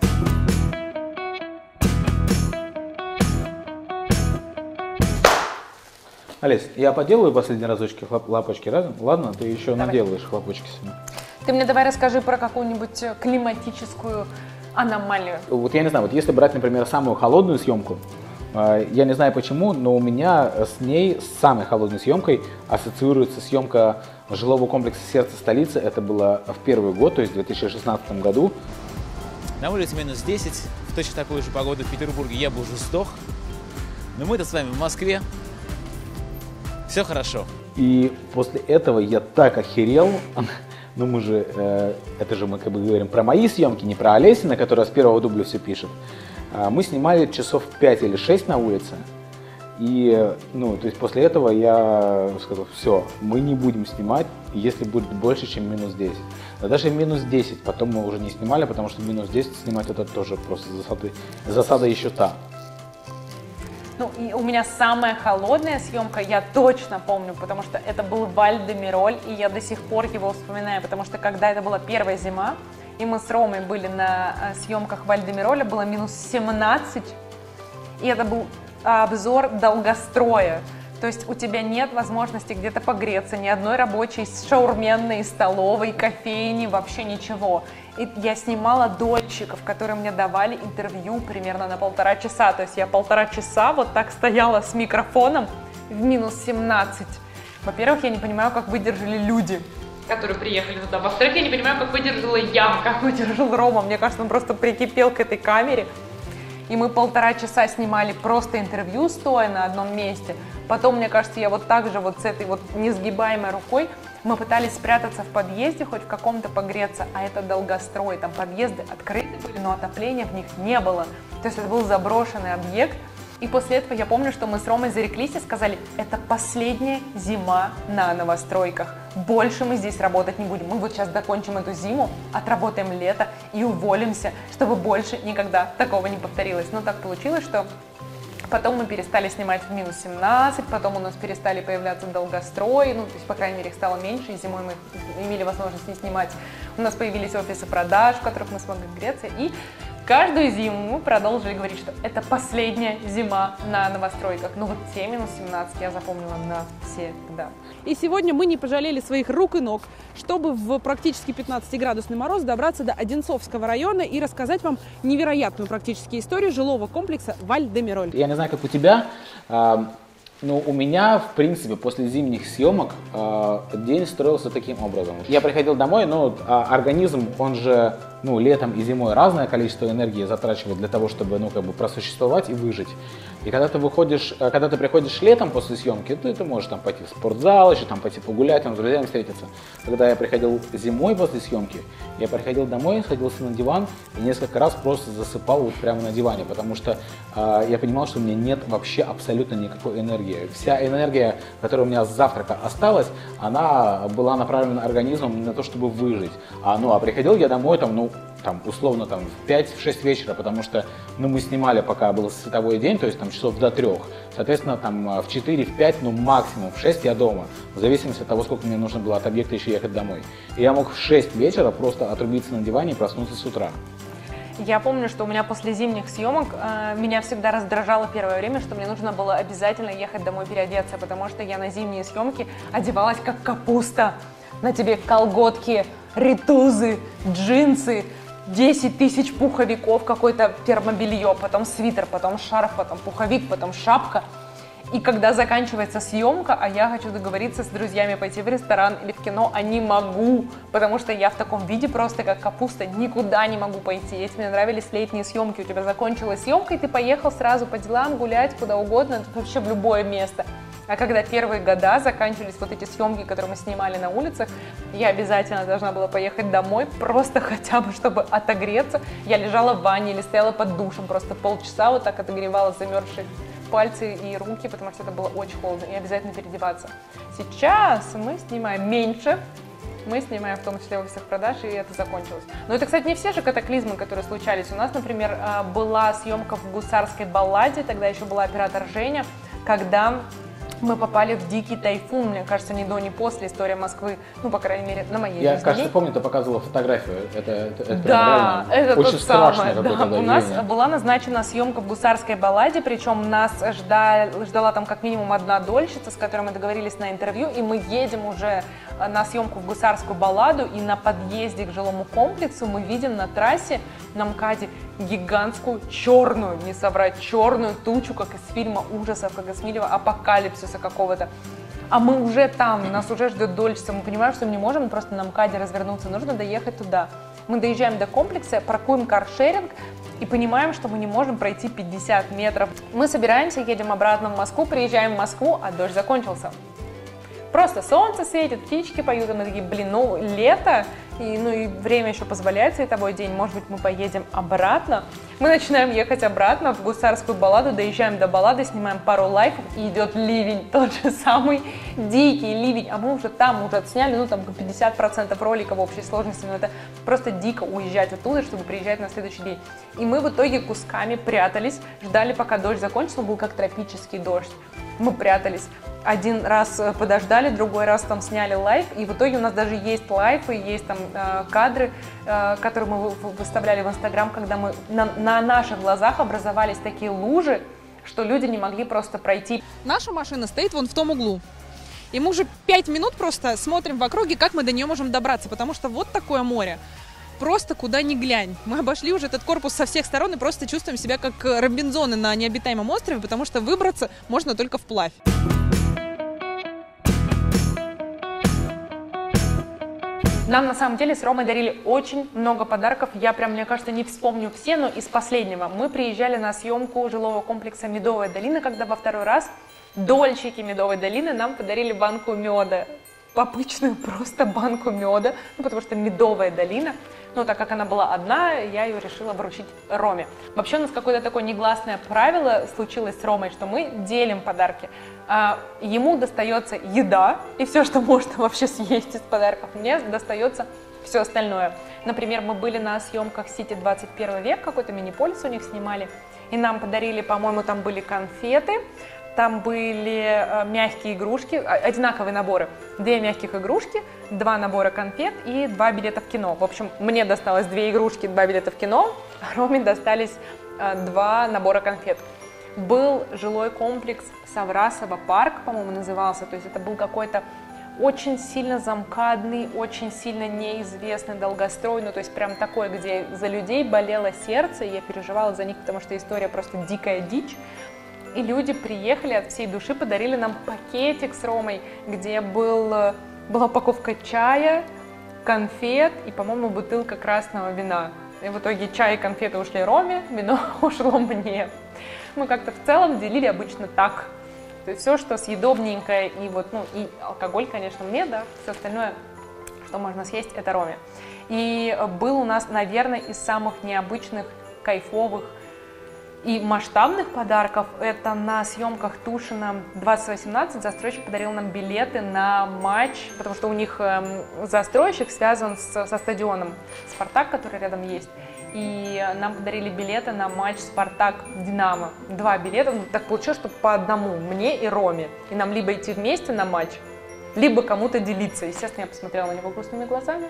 Олесь, я поделаю последний разочки хлоп- лапочки, ладно? Ты еще Давай. наделаешь хлопочки себе. Ты мне давай расскажи про какую-нибудь климатическую аномалию. Вот я не знаю, вот если брать, например, самую холодную съемку, э, я не знаю почему, но у меня с ней, с самой холодной съемкой, ассоциируется съемка жилого комплекса «Сердце столицы». Это было в первый год, то есть в две тысячи шестнадцатом году. На улице минус десять, в точно такую же погоду в Петербурге я бы уже сдох. Но мы-то с вами в Москве. Все хорошо. И после этого я так охерел. Ну мы же, э, это же мы как бы говорим про мои съемки, не про Олесина, которая с первого дубля все пишет. А мы снимали часов пять или шесть на улице. И, ну, то есть после этого я сказал: все, мы не будем снимать, если будет больше, чем минус десять. А даже минус десять потом мы уже не снимали, потому что минус десять снимать это тоже просто засада, засада еще та. Ну, и у меня самая холодная съемка, я точно помню, потому что это был Валь-де-Мироль, и я до сих пор его вспоминаю, потому что когда это была первая зима, и мы с Ромой были на съемках Валь-де-Мироля, было минус семнадцать, и это был обзор долгостроя. То есть у тебя нет возможности где-то погреться, ни одной рабочей шаурменной, столовой, кофейни, вообще ничего. И я снимала дольщиков, которые мне давали интервью примерно на полтора часа. То есть я полтора часа вот так стояла с микрофоном в минус семнадцать. Во-первых, я не понимаю, как выдержали люди, которые приехали туда. Во-вторых, я не понимаю, как выдержала я, как выдержал Рома. Мне кажется, он просто прикипел к этой камере. И мы полтора часа снимали просто интервью, стоя на одном месте. Потом, мне кажется, я вот так же вот с этой вот несгибаемой рукой, мы пытались спрятаться в подъезде, хоть в каком-то погреться, а это долгострой, там подъезды открыты были, но отопления в них не было. То есть это был заброшенный объект. И после этого я помню, что мы с Ромой зареклись и сказали, это последняя зима на новостройках. Больше мы здесь работать не будем. Мы вот сейчас закончим эту зиму, отработаем лето и уволимся, чтобы больше никогда такого не повторилось. Но так получилось, что потом мы перестали снимать в минус семнадцать, потом у нас перестали появляться долгострои, ну, то есть, по крайней мере, их стало меньше, и зимой мы имели возможность не снимать. У нас появились офисы продаж, в которых мы смогли греться, и каждую зиму мы продолжили говорить, что это последняя зима на новостройках. Ну вот те минус семнадцать я запомнила навсегда. И сегодня мы не пожалели своих рук и ног, чтобы в практически пятнадцатиградусный мороз добраться до Одинцовского района и рассказать вам невероятную практически историю жилого комплекса Вальдемироль. Я не знаю, как у тебя, но у меня, в принципе, после зимних съемок день строился таким образом. Я приходил домой, но организм, он же, ну, летом и зимой разное количество энергии затрачивает для того, чтобы, ну, как бы просуществовать и выжить. И когда ты выходишь, когда ты приходишь летом после съемки, ты, ты можешь там пойти в спортзал, еще там пойти погулять, там с друзьями встретиться. Когда я приходил зимой после съемки, я приходил домой, садился на диван и несколько раз просто засыпал вот прямо на диване, потому что э, я понимал, что у меня нет вообще абсолютно никакой энергии. Вся энергия, которая у меня с завтрака осталась, она была направлена организмом на то, чтобы выжить. А, ну, а приходил я домой там, ну, там, условно, там, в пять-шесть вечера, потому что, ну, мы снимали, пока был световой день, то есть там часов до трех. Соответственно, там в четыре-пять, ну, максимум в шесть я дома, в зависимости от того, сколько мне нужно было от объекта еще ехать домой. И я мог в шесть вечера просто отрубиться на диване и проснуться с утра. Я помню, что у меня после зимних съемок э, меня всегда раздражало первое время, что мне нужно было обязательно ехать домой переодеться, потому что я на зимние съемки одевалась как капуста. На тебе колготки, ритузы, джинсы, десять тысяч пуховиков, какое-то термобелье, потом свитер, потом шарф, потом пуховик, потом шапка. И когда заканчивается съемка, а я хочу договориться с друзьями пойти в ресторан или в кино, а не могу, потому что я в таком виде просто как капуста, никуда не могу пойти. Если мне нравились летние съемки, у тебя закончилась съемка, и ты поехал сразу по делам, гулять, куда угодно, вообще в любое место. А когда первые года заканчивались вот эти съемки, которые мы снимали на улицах, я обязательно должна была поехать домой, просто хотя бы, чтобы отогреться. Я лежала в ванне или стояла под душем, просто полчаса вот так отогревала замерзшие пальцы и руки, потому что это было очень холодно, и обязательно переодеваться. Сейчас мы снимаем меньше, мы снимаем в том числе в офисах продаж, и это закончилось. Но это, кстати, не все же катаклизмы, которые случались. У нас, например, была съемка в Гусарской балладе, тогда еще была оператор Женя, когда мы попали в дикий тайфун, мне кажется, ни до, ни после история Москвы, ну, по крайней мере, на моей Я, жизни. кажется, помню, ты показывала фотографию, это, это, это да, это очень тот страшное самое, да. У нас была назначена съемка в Гусарской балладе, причем нас ждали, ждала там как минимум одна дольщица, с которой мы договорились на интервью, и мы едем уже на съемку в Гусарскую балладу, и на подъезде к жилому комплексу мы видим на трассе, на МКАДе, гигантскую черную, не соврать, черную тучу, как из фильма ужасов, как из фильма апокалипсиса какого-то. А мы уже там, нас уже ждет дольщица, мы понимаем, что мы не можем просто на МКАДе развернуться, нужно доехать туда. Мы доезжаем до комплекса, паркуем каршеринг и понимаем, что мы не можем пройти пятьдесят метров. Мы собираемся, едем обратно в Москву, приезжаем в Москву, а дождь закончился. Просто солнце светит, птички поют, и мы такие, блин, ну лето, и, ну и время еще позволяет, световой день, может быть, мы поедем обратно. Мы начинаем ехать обратно в Гусарскую балладу, доезжаем до баллады, снимаем пару лайфов, и идет ливень, тот же самый дикий ливень, а мы уже там, уже отсняли, ну там пятьдесят процентов ролика в общей сложности, но это просто дико уезжать оттуда, чтобы приезжать на следующий день. И мы в итоге кусками прятались, ждали, пока дождь закончится, он был как тропический дождь. Мы прятались. Один раз подождали, другой раз там сняли лайв, и в итоге у нас даже есть лайфы, есть там э, кадры, э, которые мы выставляли в Инстаграм, когда мы на, на наших глазах образовались такие лужи, что люди не могли просто пройти. Наша машина стоит вон в том углу. И мы уже пять минут просто смотрим в округе, как мы до нее можем добраться, потому что вот такое море. Просто куда ни глянь. Мы обошли уже этот корпус со всех сторон и просто чувствуем себя как Робинзоны на необитаемом острове, потому что выбраться можно только вплавь. Нам на самом деле с Ромой дарили очень много подарков. Я прям, мне кажется, не вспомню все, но из последнего. Мы приезжали на съемку жилого комплекса «Медовая долина», когда во второй раз дольщики «Медовой долины» нам подарили банку меда. Обычную просто банку меда, ну, потому что «Медовая долина». Но так как она была одна, я ее решила вручить Роме. Вообще у нас какое-то такое негласное правило случилось с Ромой, что мы делим подарки. А, ему достается еда и все, что можно вообще съесть из подарков. Мне достается все остальное. Например, мы были на съемках «Сити двадцать первый век», какой-то мини-полис у них снимали, и нам подарили, по-моему, там были конфеты, там были э, мягкие игрушки, одинаковые наборы. Две мягких игрушки, два набора конфет и два билета в кино. В общем, мне досталось две игрушки, два билета в кино, а Роме достались э, два набора конфет. Был жилой комплекс Саврасова парк, по-моему, назывался. То есть это был какой-то очень сильно замкадный, очень сильно неизвестный долгострой. Ну, то есть прям такой, где за людей болело сердце. И я переживала за них, потому что история просто дикая дичь. И люди приехали от всей души, подарили нам пакетик с Ромой, где был, была упаковка чая, конфет и, по-моему, бутылка красного вина. И в итоге чай и конфеты ушли Роме, вино ушло мне. Мы как-то в целом делили обычно так. То есть все, что съедобненькое, и, вот, ну, и алкоголь, конечно, мне, да, все остальное, что можно съесть, это Роме. И был у нас, наверное, из самых необычных, кайфовых и масштабных подарков, это на съемках Тушина двадцать восемнадцать застройщик подарил нам билеты на матч, потому что у них э, застройщик связан с, со стадионом «Спартак», который рядом есть, и нам подарили билеты на матч «Спартак-Динамо». Два билета, ну, так получилось, что по одному, мне и Роме, и нам либо идти вместе на матч, либо кому-то делиться. Естественно, я посмотрела на него грустными глазами.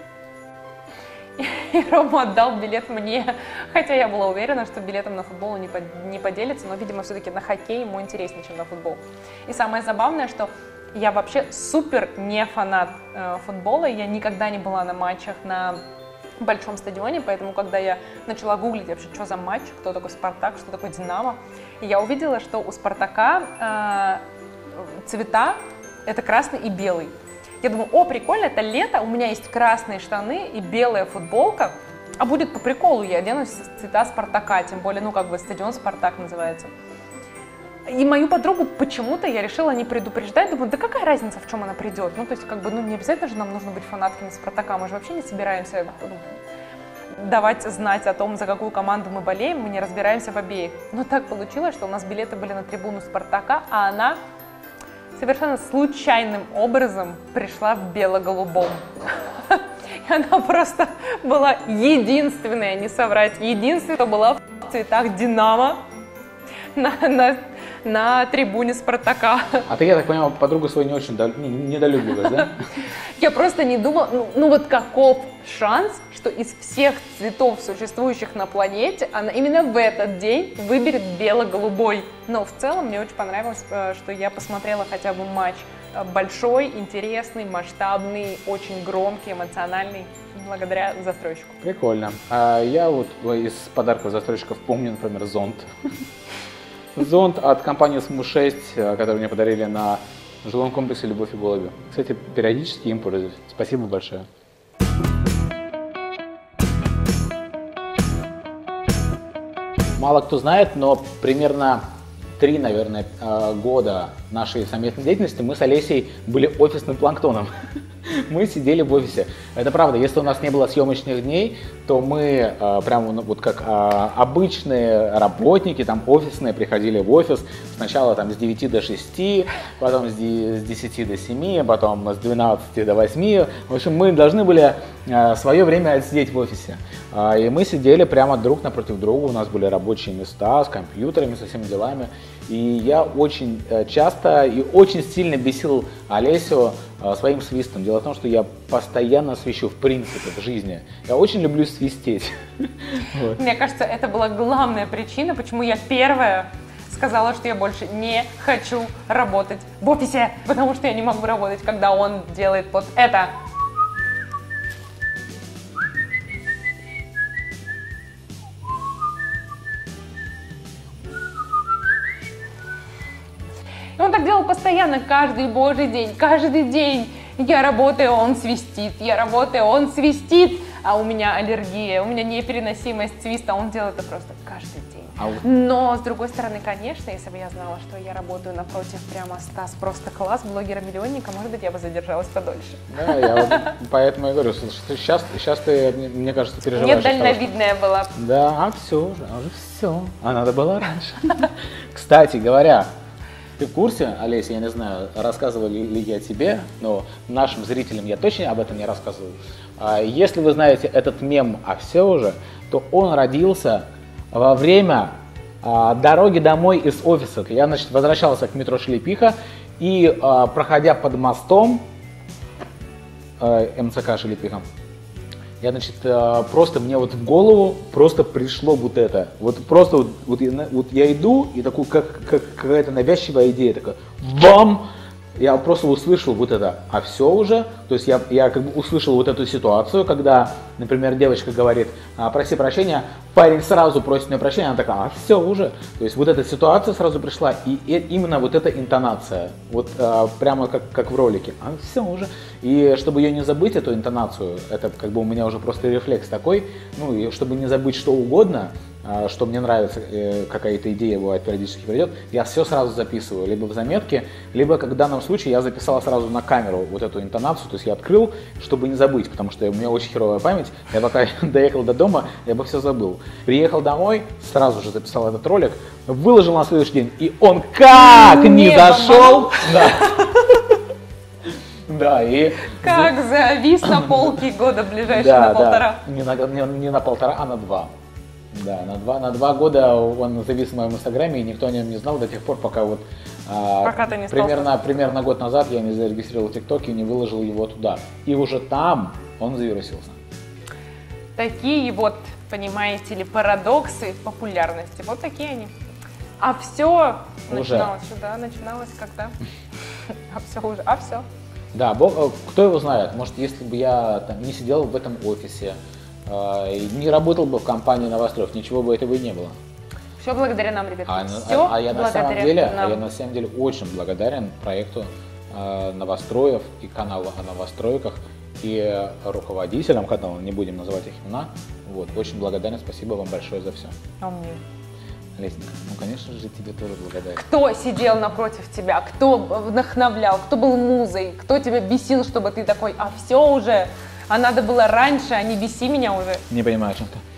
И Рома отдал билет мне, хотя я была уверена, что билетом на футбол не, по, не поделится, но, видимо, все-таки на хоккей ему интереснее, чем на футбол. И самое забавное, что я вообще супер не фанат э, футбола, я никогда не была на матчах на большом стадионе, поэтому, когда я начала гуглить вообще, что за матч, кто такой «Спартак», что такое «Динамо», я увидела, что у «Спартака» э, цвета — это красный и белый. Я думаю, о, прикольно, это лето, у меня есть красные штаны и белая футболка, а будет по приколу, я оденусь в цвета «Спартака», тем более, ну, как бы стадион «Спартак» называется. И мою подругу почему-то я решила не предупреждать, думаю, да какая разница, в чем она придет, ну, то есть, как бы, ну, не обязательно же нам нужно быть фанатками «Спартака», мы же вообще не собираемся давать знать о том, за какую команду мы болеем, мы не разбираемся в обеих. Но так получилось, что у нас билеты были на трибуну «Спартака», а она совершенно случайным образом пришла в бело-голубом. И она просто была единственная, не соврать, единственная, кто была в цветах «Динамо» на, на, на трибуне «Спартака». А ты, я так понимаю, подругу свою не очень недолюбливаешь, да? Я просто не думала, ну, ну вот каков шанс, что из всех цветов, существующих на планете, она именно в этот день выберет бело-голубой. Но в целом мне очень понравилось, что я посмотрела хотя бы матч большой, интересный, масштабный, очень громкий, эмоциональный, благодаря застройщику. Прикольно. А я вот из подарков застройщиков помню, например, зонт. Зонт от компании эс эм у шесть, который мне подарили на жилом комплексе «Любовь и голуби». Кстати, периодически им пользуюсь. Спасибо большое. Мало кто знает, но примерно три, наверное, года нашей совместной деятельности мы с Олесей были офисным планктоном. Мы сидели в офисе. Это правда, если у нас не было съемочных дней, то мы э, прямо ну, вот как э, обычные работники, там офисные, приходили в офис сначала там с девяти до шести, потом с десяти до семи, потом с двенадцати до восьми. В общем, мы должны были э, свое время отсидеть в офисе. Э, и мы сидели прямо друг напротив друга, у нас были рабочие места с компьютерами, со всеми делами. И я очень часто и очень сильно бесил Олесю своим свистом. Дело в том, что я постоянно свищу в принципе в жизни. Я очень люблю свистеть. Мне кажется, это была главная причина, почему я первая сказала, что я больше не хочу работать в офисе, потому что я не могу работать, когда он делает вот это. И он так делал постоянно, каждый божий день, каждый день. Я работаю, он свистит, я работаю, он свистит, а у меня аллергия, у меня непереносимость свиста, он делает это просто каждый день. А вот... Но, с другой стороны, конечно, если бы я знала, что я работаю напротив прямо Стас, просто класс, блогера-миллионника, может быть, я бы задержалась подольше. Да, я вот поэтому и говорю, что сейчас, сейчас ты, мне кажется, переживаешь. Нет, дальновидная была. Да, а все уже, а уже все, а надо было раньше. Кстати говоря, ты в курсе, Олеся, я не знаю, рассказывал ли я тебе, но нашим зрителям я точно об этом не рассказывал. Если вы знаете этот мем «А все уже», то он родился во время дороги домой из офиса. Я, значит, возвращался к метро Шелепиха и, проходя под мостом эм цэ ка Шелепиха, я, значит, просто мне вот в голову просто пришло вот это. Вот просто вот, вот, я, вот я иду, и такую, как, как какая-то навязчивая идея, такая, бам! Я просто услышал вот это, а все уже, то есть я, я как бы услышал вот эту ситуацию, когда, например, девочка говорит, прости прощения, парень сразу просит у нее прощения, она такая, а все уже, то есть вот эта ситуация сразу пришла, и, и именно вот эта интонация, вот а, прямо как, как в ролике, а все уже, и чтобы ее не забыть, эту интонацию, это как бы у меня уже просто рефлекс такой, ну и чтобы не забыть что угодно, что мне нравится, какая-то идея бывает периодически придет, я все сразу записываю, либо в заметке, либо, как в данном случае, я записал сразу на камеру вот эту интонацию, то есть я открыл, чтобы не забыть, потому что у меня очень херовая память, я пока доехал до дома, я бы все забыл. Приехал домой, сразу же записал этот ролик, выложил на следующий день, и он как не зашел! Да, и... Как завис на полке года ближайшего на полтора. Не на, не, не на полтора, а на два. Да, на два, на два года он завис в моем инстаграме, и никто о нем не знал до тех пор, пока вот пока ты не примерно, примерно год назад я не зарегистрировал ТикТок и не выложил его туда. И уже там он завирусился. Такие вот, понимаете ли, парадоксы популярности. Вот такие они. А все начиналось сюда, начиналось когда? А все уже, а все. Да, кто его знает, может, если бы я там не сидел в этом офисе, не работал бы в компании Новостроев, ничего бы этого и не было. Все благодаря нам, ребята. А, Все а, а я на самом деле, нам. а я на самом деле очень благодарен проекту э, Новостроев и каналу о новостройках и руководителям канала, не будем называть их имена. Вот, очень благодарен, спасибо вам большое за все. А мне? Лесенька, ну конечно же тебе тоже благодарен. Кто сидел напротив тебя, кто вдохновлял, кто был музой, кто тебя бесил, чтобы ты такой, а все уже. А надо было раньше, а не беси меня уже. Не понимаю, о чем ты.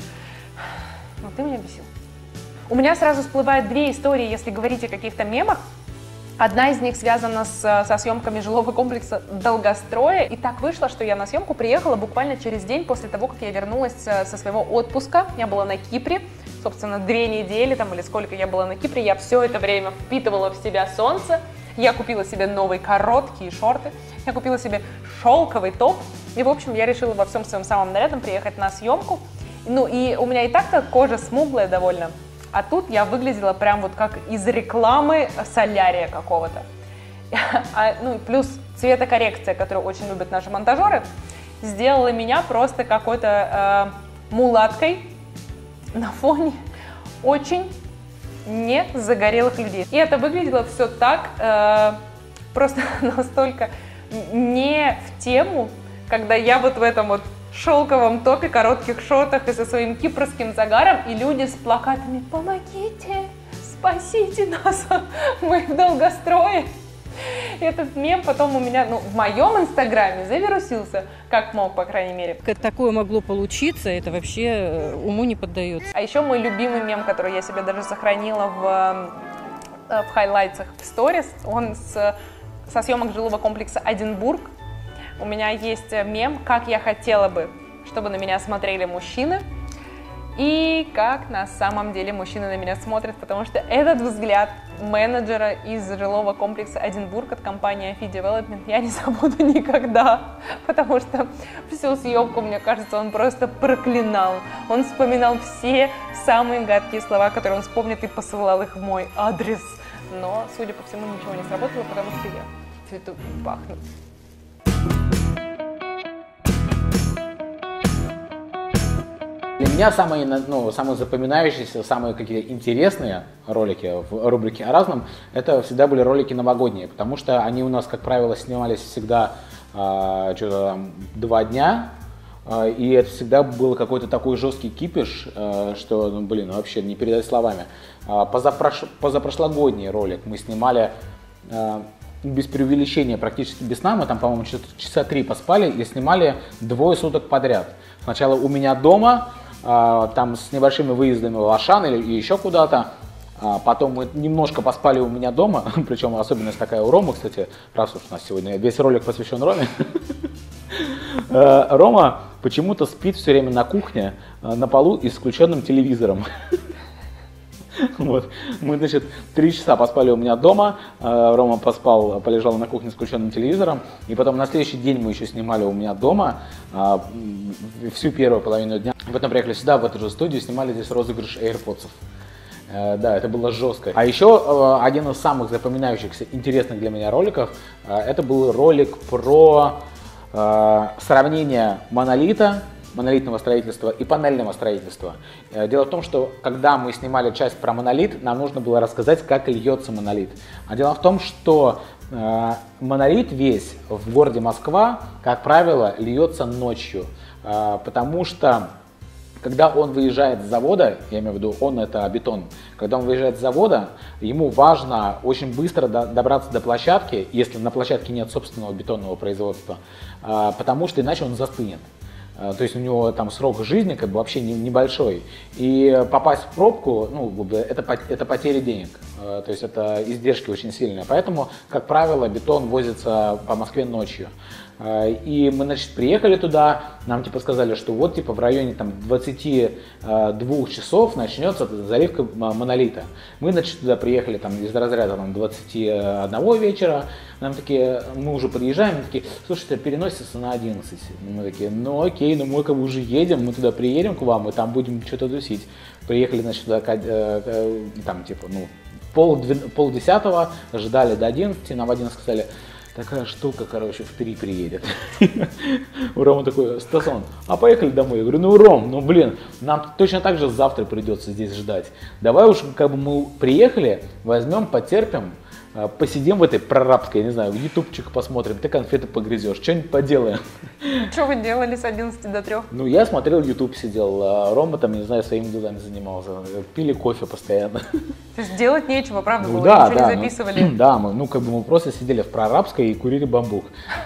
Ну, ты меня бесил. У меня сразу всплывают две истории, если говорить о каких-то мемах. Одна из них связана с, со съемками жилого комплекса Долгостроя. И так вышло, что я на съемку приехала буквально через день после того, как я вернулась со своего отпуска. Я была на Кипре. Собственно, две недели там или сколько я была на Кипре. Я все это время впитывала в себя солнце. Я купила себе новые короткие шорты. Я купила себе шелковый топ. И, в общем, я решила во всем своем самом нарядном приехать на съемку. Ну, и у меня и так-то кожа смуглая довольно. А тут я выглядела прям вот как из рекламы солярия какого-то. А, ну, и плюс цветокоррекция, которую очень любят наши монтажеры, сделала меня просто какой-то э, мулаткой на фоне очень не загорелых людей. И это выглядело все так, э, просто настолько не в тему, когда я вот в этом вот шелковом топе, коротких шортах и со своим кипрским загаром, и люди с плакатами «Помогите! Спасите нас! Мы в долгострое!» Этот мем потом у меня, ну, в моем инстаграме завирусился, как мог, по крайней мере. Как такое могло получиться, это вообще уму не поддается. А еще мой любимый мем, который я себе даже сохранила в, в хайлайтсах в сторис, он с, со съемок жилого комплекса Эдинбург. У меня есть мем, как я хотела бы, чтобы на меня смотрели мужчины. И как на самом деле мужчины на меня смотрят, потому что этот взгляд менеджера из жилого комплекса Эдинбург от компании Афи Development я не забуду никогда, потому что всю съемку, мне кажется, он просто проклинал. Он вспоминал все самые гадкие слова, которые он вспомнит, и посылал их в мой адрес. Но, судя по всему, ничего не сработало, потому что я цвету пахну. Для меня самые, ну, самые запоминающиеся, самые какие-то интересные ролики в рубрике «О разном» это всегда были ролики новогодние, потому что они у нас, как правило, снимались всегда э, что-то там два дня, э, и это всегда был какой-то такой жесткий кипиш, э, что, ну, блин, вообще не передать словами. Э, позапрош... Позапрошлогодний ролик мы снимали э, без преувеличения, практически без сна, мы там, по-моему, часа три поспали и снимали двое суток подряд. Сначала у меня дома, там с небольшими выездами в Ашан или еще куда-то. Потом мы немножко поспали у меня дома, причем особенность такая у Ромы, кстати, раз уж у нас сегодня весь ролик посвящен Роме. Рома почему-то спит все время на кухне, на полу и с включенным телевизором. Вот. Мы, значит, три часа поспали у меня дома, Рома поспал, полежал на кухне с включенным телевизором, и потом на следующий день мы еще снимали у меня дома всю первую половину дня. Потом приехали сюда, в эту же студию, снимали здесь розыгрыш AirPods. Да, это было жестко. А еще один из самых запоминающихся, интересных для меня роликов, это был ролик про сравнение монолита, монолитного строительства и панельного строительства. Дело в том, что когда мы снимали часть про монолит, нам нужно было рассказать, как льется монолит. А дело в том, что э, монолит весь в городе Москва, как правило, льется ночью, э, потому что когда он выезжает с завода, я имею в виду, он это бетон, когда он выезжает с завода, ему важно очень быстро до, добраться до площадки, если на площадке нет собственного бетонного производства, э, потому что иначе он застынет. То есть у него там срок жизни как бы вообще небольшой. И попасть в пробку, ну, это, это потеря денег. То есть это издержки очень сильные. Поэтому, как правило, бетон возится по Москве ночью. И мы, значит, приехали туда, нам типа сказали, что вот типа в районе там двадцати двух часов начнется заливка монолита. Мы, значит, туда приехали там из разряда там, двадцати одного вечера. Нам такие, мы уже подъезжаем, мы такие, слушайте, переносится на одиннадцать. Мы такие, ну окей, ну мы как бы уже едем, мы туда приедем к вам и там будем что-то тусить. Приехали, значит, туда, там типа, ну, пол, пол десятого, ждали до одиннадцати, нам в одиннадцать сказали, такая штука, короче, в три приедет. У Рома такой, Стасон, а поехали домой? Я говорю, ну, Ром, ну, блин, нам точно так же завтра придется здесь ждать. Давай уж, как бы мы приехали, возьмем, потерпим, посидим в этой прорабской, я не знаю, в ютубчик посмотрим, ты конфеты погрызешь, что-нибудь поделаем. Что вы делали с одиннадцати до трёх? Ну, я смотрел ютуб, сидел, а Рома там, не знаю, своими делами занимался, пили кофе постоянно. То есть делать нечего, правда, ну, было, да, ничего да, не записывали? Ну, да, мы, ну, как бы мы просто сидели в прорабской и курили бамбук.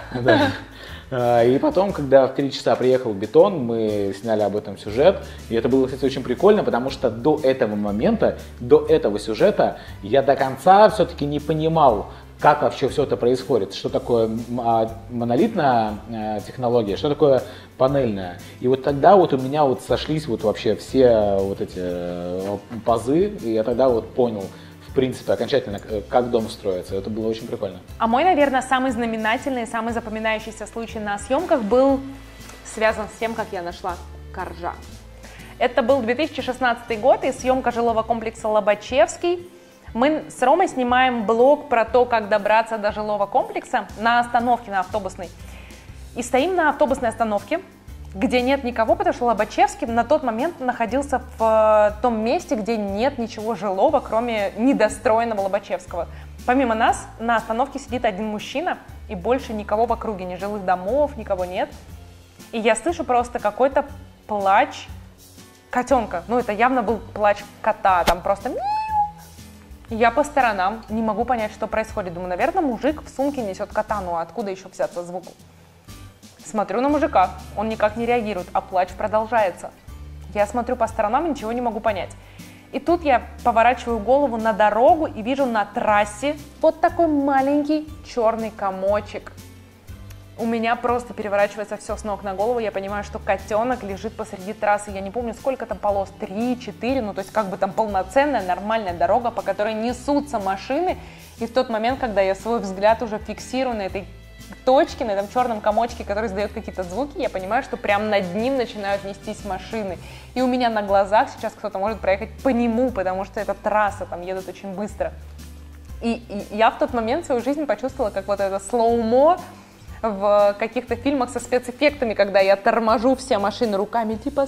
И потом, когда в три часа приехал бетон, мы сняли об этом сюжет. И это было, кстати, очень прикольно, потому что до этого момента, до этого сюжета я до конца все-таки не понимал, как вообще все это происходит, что такое монолитная технология, что такое панельная. И вот тогда вот у меня вот сошлись вот вообще все вот эти пазы, и я тогда вот понял, в принципе, окончательно, как дом строится. Это было очень прикольно. А мой, наверное, самый знаменательный, самый запоминающийся случай на съемках был связан с тем, как я нашла коржа. Это был две тысячи шестнадцатый год и съемка жилого комплекса Лобачевский. Мы с Ромой снимаем блог про то, как добраться до жилого комплекса на остановке, на автобусной. И стоим на автобусной остановке, где нет никого, потому что Лобачевский на тот момент находился в том месте, где нет ничего жилого, кроме недостроенного Лобачевского. Помимо нас на остановке сидит один мужчина, и больше никого в округе, ни жилых домов, никого нет. И я слышу просто какой-то плач котенка. Ну, это явно был плач кота, там просто мяу. Я по сторонам не могу понять, что происходит. Думаю, наверное, мужик в сумке несет кота, ну откуда еще взяться звуку? Смотрю на мужика, он никак не реагирует, а плач продолжается. Я смотрю по сторонам и ничего не могу понять. И тут я поворачиваю голову на дорогу и вижу на трассе вот такой маленький черный комочек. у меня просто переворачивается все с ног на голову. Я понимаю, что котенок лежит посреди трассы. Я не помню, сколько там полос, три, четыре, ну то есть как бы там полноценная, нормальная дорога, по которой несутся машины. И в тот момент, когда я свой взгляд уже фиксирую на этой точке, на этом черном комочке, который издает какие-то звуки, я понимаю, что прям над ним начинают нестись машины. И у меня на глазах сейчас кто-то может проехать по нему, потому что это трасса, там едут очень быстро. И, и я в тот момент в свою жизнь почувствовала, как вот это слоумо в каких-то фильмах со спецэффектами, когда я торможу все машины руками, типа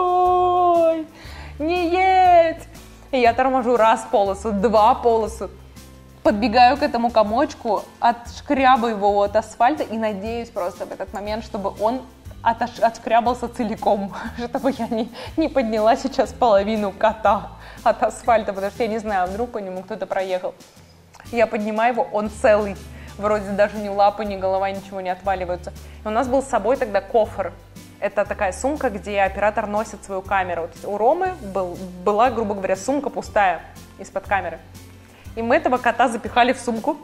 «Стой! Не едь!» И я торможу раз полосу, два полосу, подбегаю к этому комочку, отшкрябаю его от асфальта и надеюсь просто в этот момент, чтобы он отош... отшкрябался целиком, чтобы я не, не подняла сейчас половину кота от асфальта, потому что я не знаю, вдруг по нему кто-то проехал. Я поднимаю его, он целый, вроде даже ни лапы, ни голова, ничего не отваливаются. И у нас был с собой тогда кофр. Это такая сумка, где оператор носит свою камеру. У Ромы был, была, грубо говоря, сумка пустая из-под камеры. И мы этого кота запихали в сумку.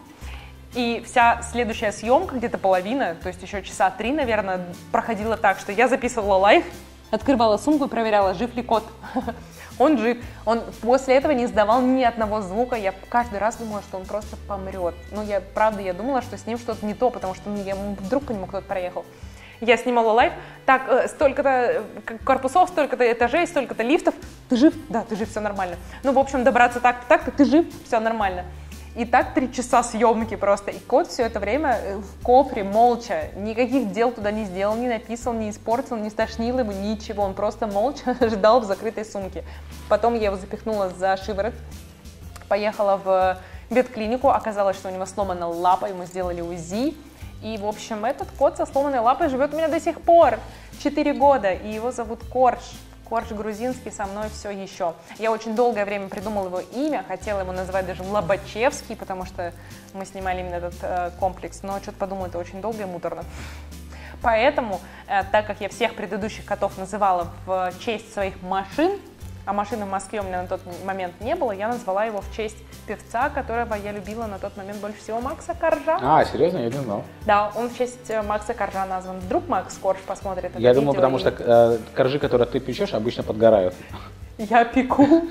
И вся следующая съемка, где-то половина, то есть еще часа три, наверное, проходила так, что я записывала лайв, открывала сумку и проверяла, жив ли кот. Он жив. Он после этого не издавал ни одного звука. Я каждый раз думала, что он просто помрет. Ну, я, правда, я думала, что с ним что-то не то, потому что ну, я, вдруг по нему кто-то проехал. Я снимала лайв. Так, э, столько-то корпусов, столько-то этажей, столько-то лифтов. Ты жив? Да, ты жив, все нормально. Ну, в общем, добраться так-то, так-то, ты жив, все нормально. И так три часа съемки просто. И кот все это время в кофре, молча, никаких дел туда не сделал, не написал, не испортил, не стошнил его, ничего. Он просто молча ждал в закрытой сумке. Потом я его запихнула за шиворот, поехала в ветклинику. Оказалось, что у него сломана лапа, ему сделали УЗИ. И, в общем, этот кот со сломанной лапой живет у меня до сих пор. Четыре года. И его зовут Корж. Корж грузинский, со мной все еще. Я очень долгое время придумала его имя, хотела его называть даже Лобачевский, потому что мы снимали именно этот э, комплекс, но что-то подумала, это очень долго и муторно. Поэтому, э, так как я всех предыдущих котов называла в честь своих машин, а машины в Москве у меня на тот момент не было, я назвала его в честь певца, которого я любила на тот момент больше всего, Макса Коржа. А, серьезно? Я не знал. Да, он в честь Макса Коржа назван. Вдруг Макс Корж посмотрит это Я видео думал, потому и... что э, коржи, которые ты печешь, обычно подгорают. Я пеку.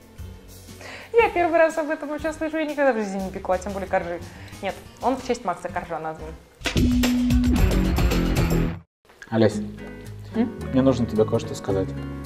Я первый раз об этом сейчас слышу, я никогда в жизни не пекла, тем более коржи. Нет, он в честь Макса Коржа назван. Олесь, М? мне нужно тебе кое-что сказать.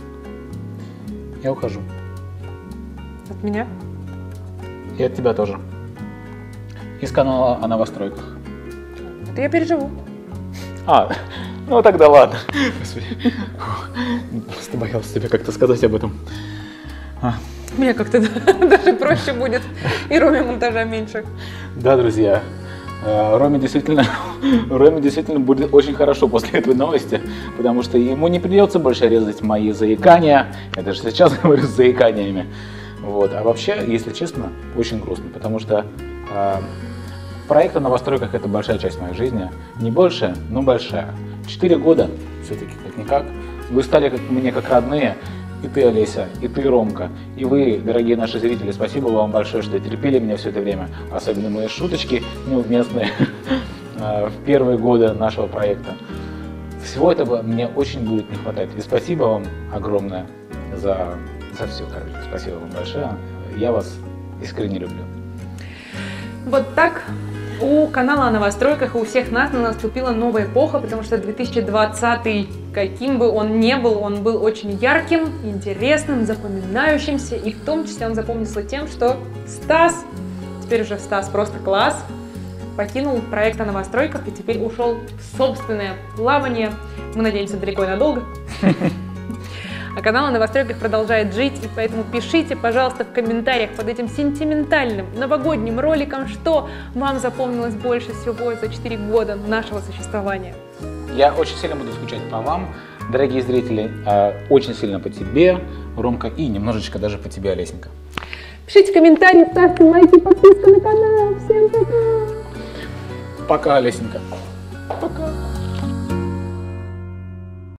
Я ухожу. От меня? И от тебя тоже. Из канала о новостройках. Это я переживу. А, ну тогда ладно. Господи. Просто боялся тебе как-то сказать об этом. А. Мне как-то даже проще будет. И Роме монтажа меньше. Да, друзья. Роме действительно, Роме действительно будет очень хорошо после этой новости, потому что ему не придется больше резать мои заикания. Я даже сейчас говорю с заиканиями. Вот. А вообще, если честно, очень грустно, потому что э, проект о новостройках — это большая часть моей жизни. Не большая, но большая. Четыре года, все-таки как-никак, вы стали как, мне как родные. И ты, Олеся, и ты, Ромка, и вы, дорогие наши зрители, спасибо вам большое, что терпели меня все это время. Особенно мои шуточки неуместные в первые годы нашего проекта. Всего этого мне очень будет не хватать. И спасибо вам огромное за, за все, короче. Спасибо вам большое. Я вас искренне люблю. Вот так у канала о новостройках и у всех нас наступила новая эпоха, потому что две тысячи двадцатый, каким бы он ни был, он был очень ярким, интересным, запоминающимся, и в том числе он запомнился тем, что Стас, теперь уже Стас просто класс, покинул проект о новостройках и теперь ушел в собственное плавание. Мы надеемся, далеко и надолго. А канал о новостройках продолжает жить, и поэтому пишите, пожалуйста, в комментариях под этим сентиментальным новогодним роликом, что вам запомнилось больше всего за четыре года нашего существования. Я очень сильно буду скучать по вам, дорогие зрители, очень сильно по тебе, Ромка, и немножечко даже по тебе, Олесенька. Пишите комментарии, ставьте лайки, подписка на канал. Всем пока! Пока, Олесенька. Пока.